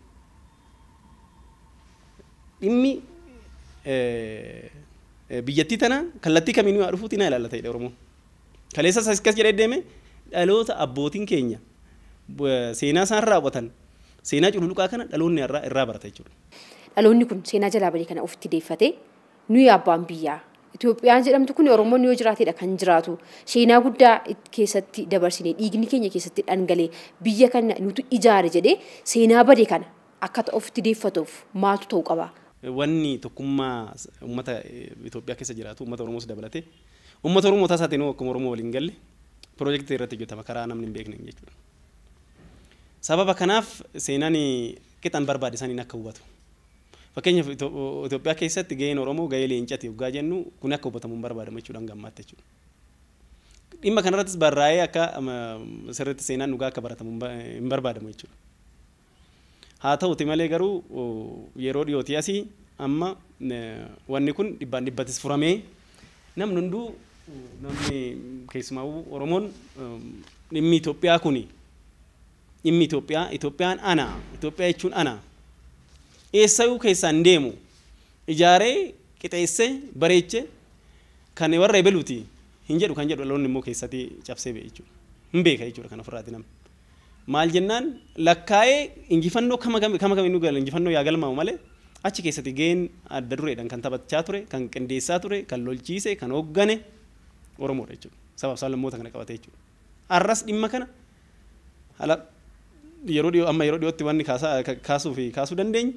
Dhimmi biyyattii tana kallattii kamiinuu haa dhufuuti na ilaallata jedha Oromoon. Kaleessas akkas jedhee deeme dhaloota abbootiin keenya seenaa isaan raawwatan seenaa cululuqaa kana dhaloonni irraa barata jechuudha. Dhaloonni kun seenaa jalaa badii kana ofitti deeffatee nuyi abbaan biyyaa Itoophiyaan jedhamtu kun Oromoon yoo jiraatedha kan jiraatu seenaa guddaa keessatti dabarsinee dhiigni keenya keessatti dhangalee biyya kana nutu ijaare jedhee seenaa badee kana akka ofitti deeffatuuf maaltu ta'uu qaba. Wanni tokkummaa uummata Itoophiyaa keessa jiraatu uummata Oromoos dabalatee uummata Oromoo taasisaatiin akkuma Oromoo waliin galle piroojeektii irratti hojjetama karaa namni hin beekne jechuudha. Sababa kanaaf seenaan qixan barbaade isaaniin akka hubatu. Fakkeenyaaf Itoophiyaa keessatti gaheen Oromoo gahee leencaati yoggaa jennu kun akka hubatamu hin barbaadamu jechuudha gammaatti jechuudha. Dhimma kanarrattis barraa'ee akka sirriitti seenaan dhugaa akka baratamu hin barbaadamu jechuudha. Haa ta'uti malee garuu yeroo dhiyootii asii amma wanni kun dhibbaan dhibbattis furamee namni hunduu namni keessumaa Oromoon dhimmi Itoophiyaa kuni dhimmi Itoophiyaan ana Itoophiyaa jechuun ana eessayuu keessaan deemu ijaaree qixeessee bareechee kan warra ebeluuti hin jedhu kan jedhu dhaloonni immoo keessatti cabsee ba'e jechuudha. Hin beeka jechuudha kan ofirraati namni. Maal jennaan lakkaa'ee injifannoo kama inni gala injifannoo yaa galmaamu malee achi keessatti gaheen adda dureedhaan kan taphachaa ture kan qindeessaa ture kan lolchiise kan hooggane Oromoodha jechuudha. Sabaaf sablammoota kana qabate jechuudha. Arras dhimma kana haala yeroo dhiyootti wanni kaasuu dandeenya.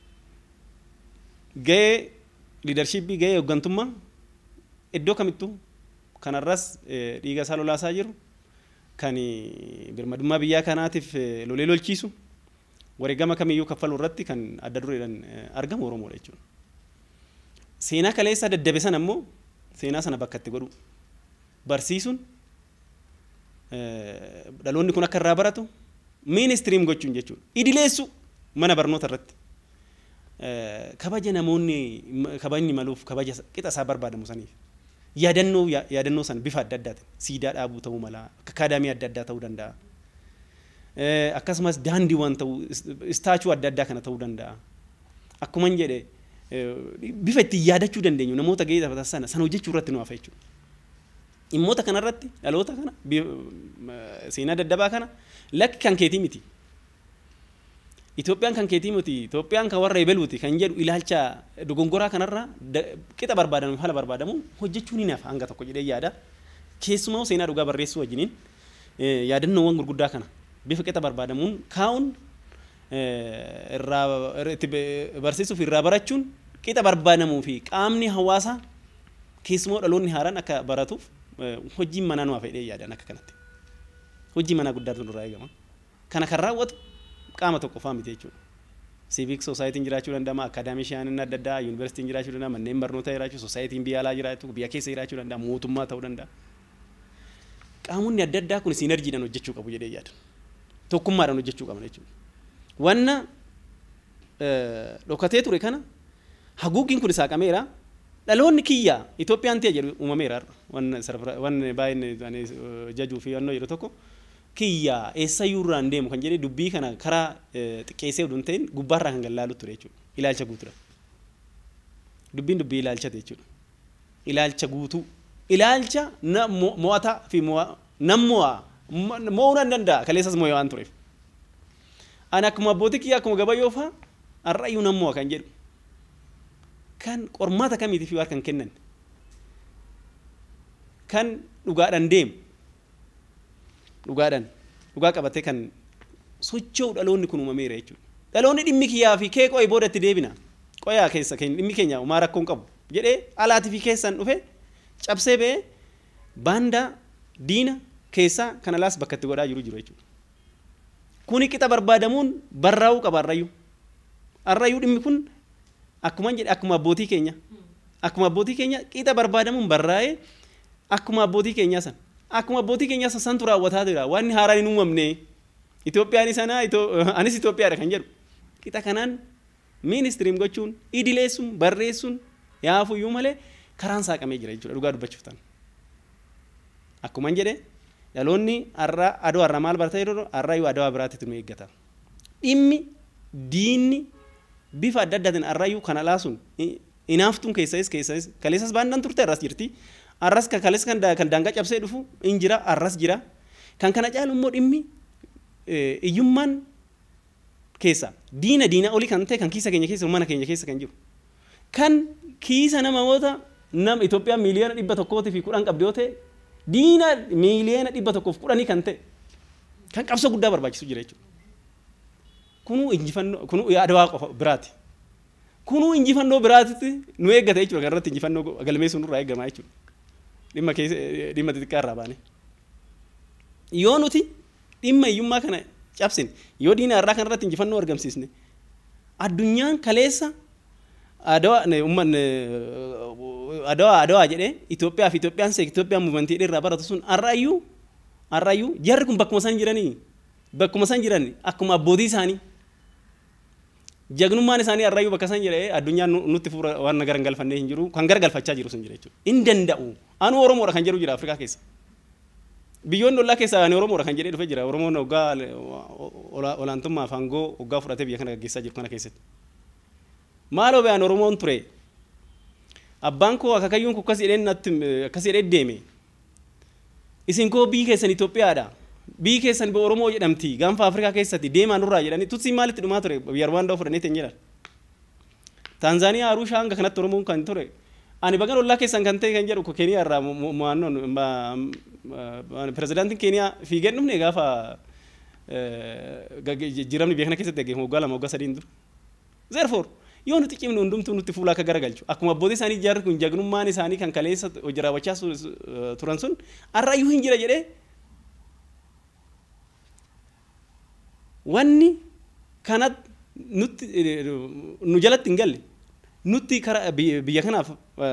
Gahee liidarshiippii gahee hooggantummaa iddoo kamittuu kanarras dhiiga isaa lolaasaa jiru kan birmadummaa biyyaa kanaatiif lolee lolchiisu wareegama kamiyyuu kaffaluu irratti kan adda dureedhaan argamu Oromoodha jechuudha. Seenaa kaleessa daddabe sana ammoo seenaa sana bakka itti godhu barsiisuun dhaloonni kun akka irraa baratu ministiriim gochuun jechuudha. Idileessu mana barnoota irratti kabaja namoonni kabajni maluuf kabaja qixa isaa barbaadamu saniif yaadannoo san bifa adda addaatiin siidaa dhaabuu ta'uu mala akaadaamii adda addaa ta'uu danda'a. Akkasumas daandiiwwan ta'uu istaachuu adda addaa kana ta'uu danda'a. Akkuma jedhe bifa itti yaadachuu dandeenyu namoota gahee taphatan sana hojjechuu irratti nu hafa jechuudha. Dhimmoota kanarratti dhaloota kana seenaa daddabaa kana lakki kan keetii miti. Itoophiyaan kan keetii miti. Itoophiyaan kan warra ebeluuti kan jedhu ilaalcha dogongoraa kanarraa qixa barbaadamu haala barbaadamu hojjechuu ni nafa hanga tokko jedhee yaada. Keessumaa seenaa dhugaa barreessuu wajjiniin yaadannoowwan gurguddaa kana bifa qixa barbaadamuun kaa'uun barsiisuuf irraa barachuun qixa barbaadamuu fi qaamni hawaasaa keessumaa dhaloonni haaraan akka baratuuf hojiin manaa nuuf fedhee yaadan akka kanatti. Hojii manaa guddaatu nurraa eegama. Kana kan raawwatu qaama tokko faa miti jechuudha. Civic society jiraachuu danda'a, akaadaamishaan adda addaa, yuunivarsiitiin jiraachuu danda'a, manneen barnootaa jiraachuu, society'n biyya alaa jiraachuu, biyya keessa jiraachuu danda'a, mootummaa ta'uu danda'a. Qaamonni adda addaa kun sinerjiidhaan hojjechuu qabu jedhee yaada. Tokkummaadhaan hojjechuu qaban jechuudha. Wanna dhokatee ture kana haguugiin kun saaqameera. Dhaloonni kiyya Itoophiyaan ta'e jedhu uumameera. Wanni baay'een jajuu fi wannoo yeroo tokko kiyya eessa yuurraan deemu kan jedhee dubbii kana karaa xiqqeessee oduun ta'in gubbaarraa kan gallaalu ture jechuudha. Ilaalcha guutuudha. Dubbiin dubbii ilaalchate jechuudha. Ilaalcha guutuu. Ilaalcha mo'ataa fi mo'uu nan danda'a kaleessas mo'ee waan tureef. Ani akkuma abbootii kiyya akkuma gabayyoo fa'aa har'ayyuu nan mo'a kan jedhu. Kan qormaata kamiitiif yoo harkan kennan. Kan dhugaadhaan deemu. Dhugaa qabatee kan socho'u dhaloonni kun uumameera jechuudha. Dhaloonni dhimmi kiyyaa fi kee qo'ee boodatti deebina. Qo'aa keessa dhimmi keenya uumaa rakkoon qabu jedhee alaatii fi keessaan dhufe cabsee ba'ee baandaa diina keessaa kan alaas bakka itti godhaa jiru jechuudha. Kuni qixa barbaadamuun barraa'uu qaba arrayyuu. Arrayyuu dhimmi kun akkuma jedhe akkuma abbootii keenya qixa barbaadamuun barraa'ee akkuma abbootii keenyaa san. Akkuma abbootii keenyaa santu raawwataa jira. Wanni haaraan hin uumamne Itoophiyaan sanaa anis Itoophiyaadha kan jedhu. Qixa kanaan ministiriim gochuun idileessuun barreessuun yaafuyyuu malee karaan saaqamee jira jechuudha dhugaa dubbachuuf ta'an. Akkuma jedhe dhaloonni adoo har'a maal barata yeroo har'ayyuu adawaa biraatti nu eeggata. Dhimmi diinni bifa adda addaatiin har'ayyuu kana laasuun inaaftuun keessas kaleessas baandaan turte irraas jirti. arras kan kales kan daangaa cabsee dhufu in jira arras jira kan kana caalu immoo dhimmi iyyummaan keessa diina oli kan ta'e kan kiisa keenya keessa mana keenya keessa kan jiru kan kiisa namoota nam Itoophiyaa miiliyoona 100 fi 10 qabdi yoo ta'e diina miiliyoona 110 kan ta'e kan qabsoo guddaa barbaachisu jira jechuudha. Kunu injifannoo kunu yaadawaa qofa biraati. Kunu injifannoo biraatitti nu eeggata jechuudha kan irratti injifannoo galmeessuun irraa eeggama jechuudha. Dhimma xixiqqaa irraa baane. Yoo nuti dhimma iyyummaa kana cabsine yoo diina irraa kan irratti injifannoo argamsiisne addunyaan kaleessa adawaa jedhee Itoophiyaa fi Itoophiyaan seek Itoophiyaan muumantii irraa baratu sun arrayyuu jarri kun bakkuma isaan jiranii akkuma abbootii isaanii jagnummaan isaanii arrayyuu bakka isaan jedhee addunyaan nutti fuura waan nagaran galfannee hin jiru kan garagalfachaa jiru sun jira jechuudha. In danda'u anu Oromoodha kan jedhu jira Afrikaa keessa. Biyyoon ollaa keessa ani Oromoodha kan jedhee dhufee jira. Oromoon hoggaa olaantummaa fangoo hoggaa fudhatee biyya kana gaggeessaa jiru kana keessatti. Maaloo ba'an Oromoon ture abbaan koo akaakayyuun koo akkas jedhee deeme isin koo biyyi keessan Itoophiyaadha biyyi keessan Oromoo jedhamti gaanfa Afrikaa keessatti deemaa nurraa jedhanii tutsi maalitti dhumaa ture biyya Rwaandaa fudhannee ta'in jedhan Taanzaaniyaa Arushaa hanga kanatti Oromoon kan ture ani bagan ollaa keessan kan ta'e kan jedhu ko Keeniyaa irraa mo'annoon pirezidaantiin Keeniyaa fiigeen dhufne gaafa jiramni biyya kana keessatti gaggeeffamu waggaa 2 waggaa 3 dura. Therefore yoo nuti cimnu hundumtuu nutti fuula akka garagalchu akkuma abbootii isaanii jarri kun jagnummaan isaanii kan kaleessa hojii raawwachaa turan sun arrayyuu hin jira jedhee wanni kanat nutti nu jalatti hin galle nutti biyya kanaaf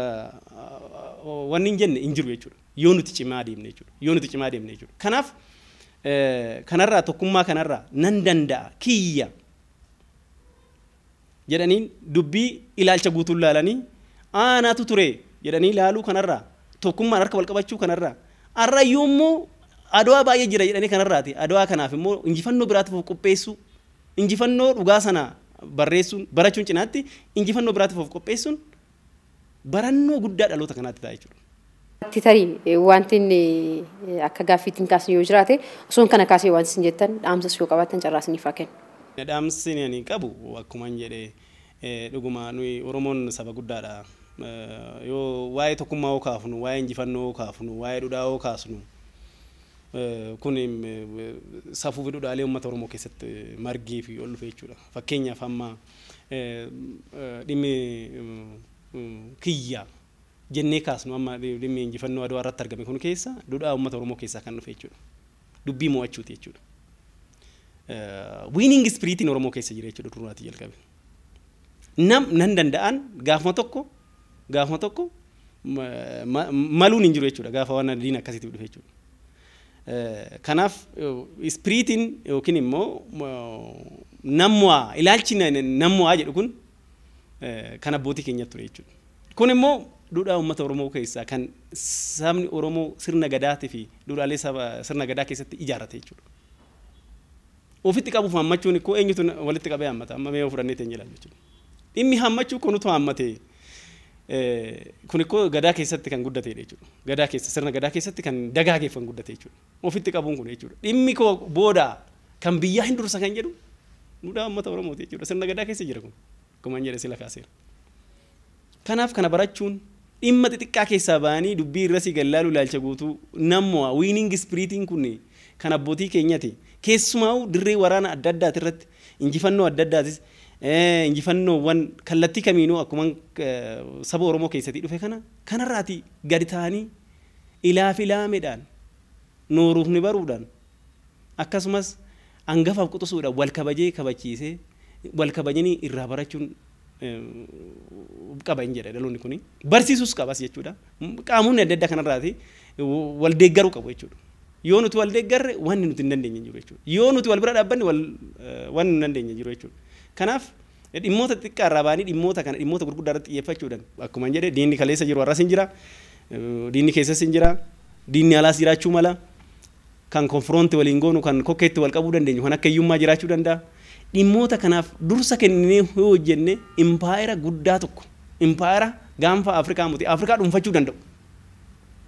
wanni hin jenne hin jiru jechuudha yoo nuti cimaa deemne jechuudha kanaaf kanarraa tokkummaa kanarraa nan danda'a kiyya jedhanii dubbii ilaalcha guutuun laalanii aanaatu ture jedhanii laaluu kanarraa tokkummaan harka wal qabachuu kanarraa arrayyuu immoo adawaa baay'ee jira jedhanii kanarraati adawaa kanaaf immoo injifannoo biraatiif qopheessuu injifannoo dhugaa sana barreessuun barachuun cinaatti injifannoo biraatiif qopheessuun barannoo guddaa dhaloota kanaatti ta'a jechuudha. Tarii wanti akka gaaffiitiin kaasni yoo jiraate osoon kana kaasee wanti isin jettan dhaamsas yoo qabaatan carraasiniif haa kennu. Dhaamsi ani qabu akkuma jedhee dhuguma nuyi Oromoon saba guddaadha. Yoo waa'ee tokkummaa oo kaafnu, waa'ee injifannoo oo kaafnu, waa'ee dhudhaa oo kaasnu kun safuu fi dhudhaalee uummata Oromoo keessatti margii fi ol dhufee jechuudha. Fakkeenyaaf amma dhimmi kiyya jennee kaasnu amma dhimmi injifannoo Adwaa irratti argame kun keessa dhudhaa uummata Oromoo keessaa kan dhufe jechuudha. Dubbii mo'achuuti jechuudha. Winning spirit in Oromoo keessa jira jechuudha duraatii jalqabe. Nan danda'an gaafuma tokko maluun hin jiru jechuudha gaafa waan diina akkasitti dhufe jechuudha. Kanaaf spiritiin yookiin immoo namwaa ilaalchi namwaa jedhu kun kan abbootii keenyatti ture jechuudha. Kun immoo duudhaa uummata Oromoo keessaa kan sabni Oromoo sirna gadaatii fi duudhaalee sirna gadaa keessatti ijaarrate jechuudha. Ofitti qabuuf hammachuun ikkoo eenyutu walitti qabee hammata amma mee ofirannee ta'in jedhan jechuudha. Dhimmi hammachuu kunutu hammatee kun ikkoo gadaa keessatti kan guddate jechuudha. Gadaa keessa sirna gadaa keessatti kan dagaageeffan guddate jechuudha. Ofitti qabuun kun jechuudha. Dhimmi koo booda kan biyyaa hin dursa kan jedhu duudhaa uummata Oromooti jechuudha. Sirna gadaa keessa jira kun akkuma jedhe sila kaaseera. Kanaaf kana barachuun dhimma xixiqqaa keessaa ba'anii dubbii irratti gallaaluu ilaalcha guutuu nammoo winning spiritiin kun kan abbootii keenyati. Keessumaa dirree waraana adda addaati irratti injifannoo adda addaatis injifannoowwan kallattii kamiinuu akkuma saba Oromoo keessatti dhufe kanarraati gadi ta'anii ilaameedhaan nooruuf ni baruudhaan akkasumas hangafaaf quxisuudhaan wal kabajee kabachiisee wal kabajanii irraa barachuun qaba hin jedhe dhaloonni kuni barsiisuus qabas jechuudha. Qaamonni adda addaa kanarraati wal deeggaruu qabu jechuudha. Yoo nuti wal deeggarre wanni nuti hin dandeenye jiru jechuudha. Yoo nuti wal bira dhaabbanne wanni hin dandeenye jiru jechuudha. Kanaaf dhimmoota xixiqqaa irraa baanii dhimmoota gurguddaa irratti xiyyeeffachuudhaan akkuma jedhe diinni kaleessa jiru har'as hin jira. Diinni keessas hin jira. Diinni alaas jiraachuu mala. Kan konfroonti waliin goonu kan kokkeetti wal qabuu dandeenyu kan akka hiyyummaa jiraachuu danda'a. Dhimmoota kanaaf dursa kennee yoo hojjenne impaayera guddaa tokko impaayera gaanfa Afrikaa muti Afrikaa dhuunfachuu danda'u.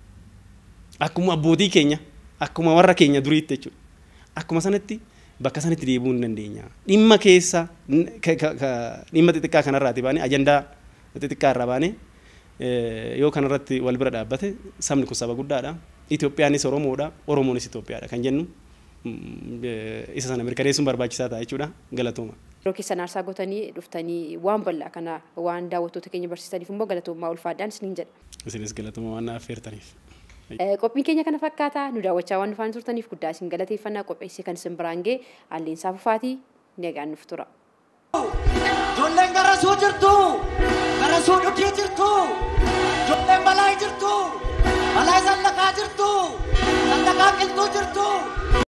akkuma abbootii keenya akkuma warra keenya duriitti jechuudha. Akkuma sanatti bakka sanatti deebi'uu hin dandeenya. Dhimma keessa dhimma xixiqqaa kanarraati baanee ajandaa xixiqqaa irraa baanee yoo kanarratti wal bira dhaabbate sabni kun saba guddaadha. Itoophiyaanis Oromoodha, Oromoonis Itoophiyaadha kan jennu isa sana mirkaneessuun barbaachisaa ta'a jechuudha. Galatooma. Yeroo keessan aarsaa gootanii dhuftanii waan bal'aa kana waan daawwattoota keenya barsiisaniif immoo galatoomaa ulfaadhaan isiniin jedha. Isinis galatoomaa waan affeertaniif. Qophiin keenya kana fakkaata nu daawwachaa waan dhufaan turtaniif guddaa isin galateeffannaa qopheessee kan isin biraan ga'e Alleensaa Fufaatii nagaan nuuf tura. Ijoolleen garasuu jirtu, garasuu dhugii jirtu, ijoolleen balaa jirtu, balaa zallaqaa jirtu, zallaqaa qilxuu jirtu.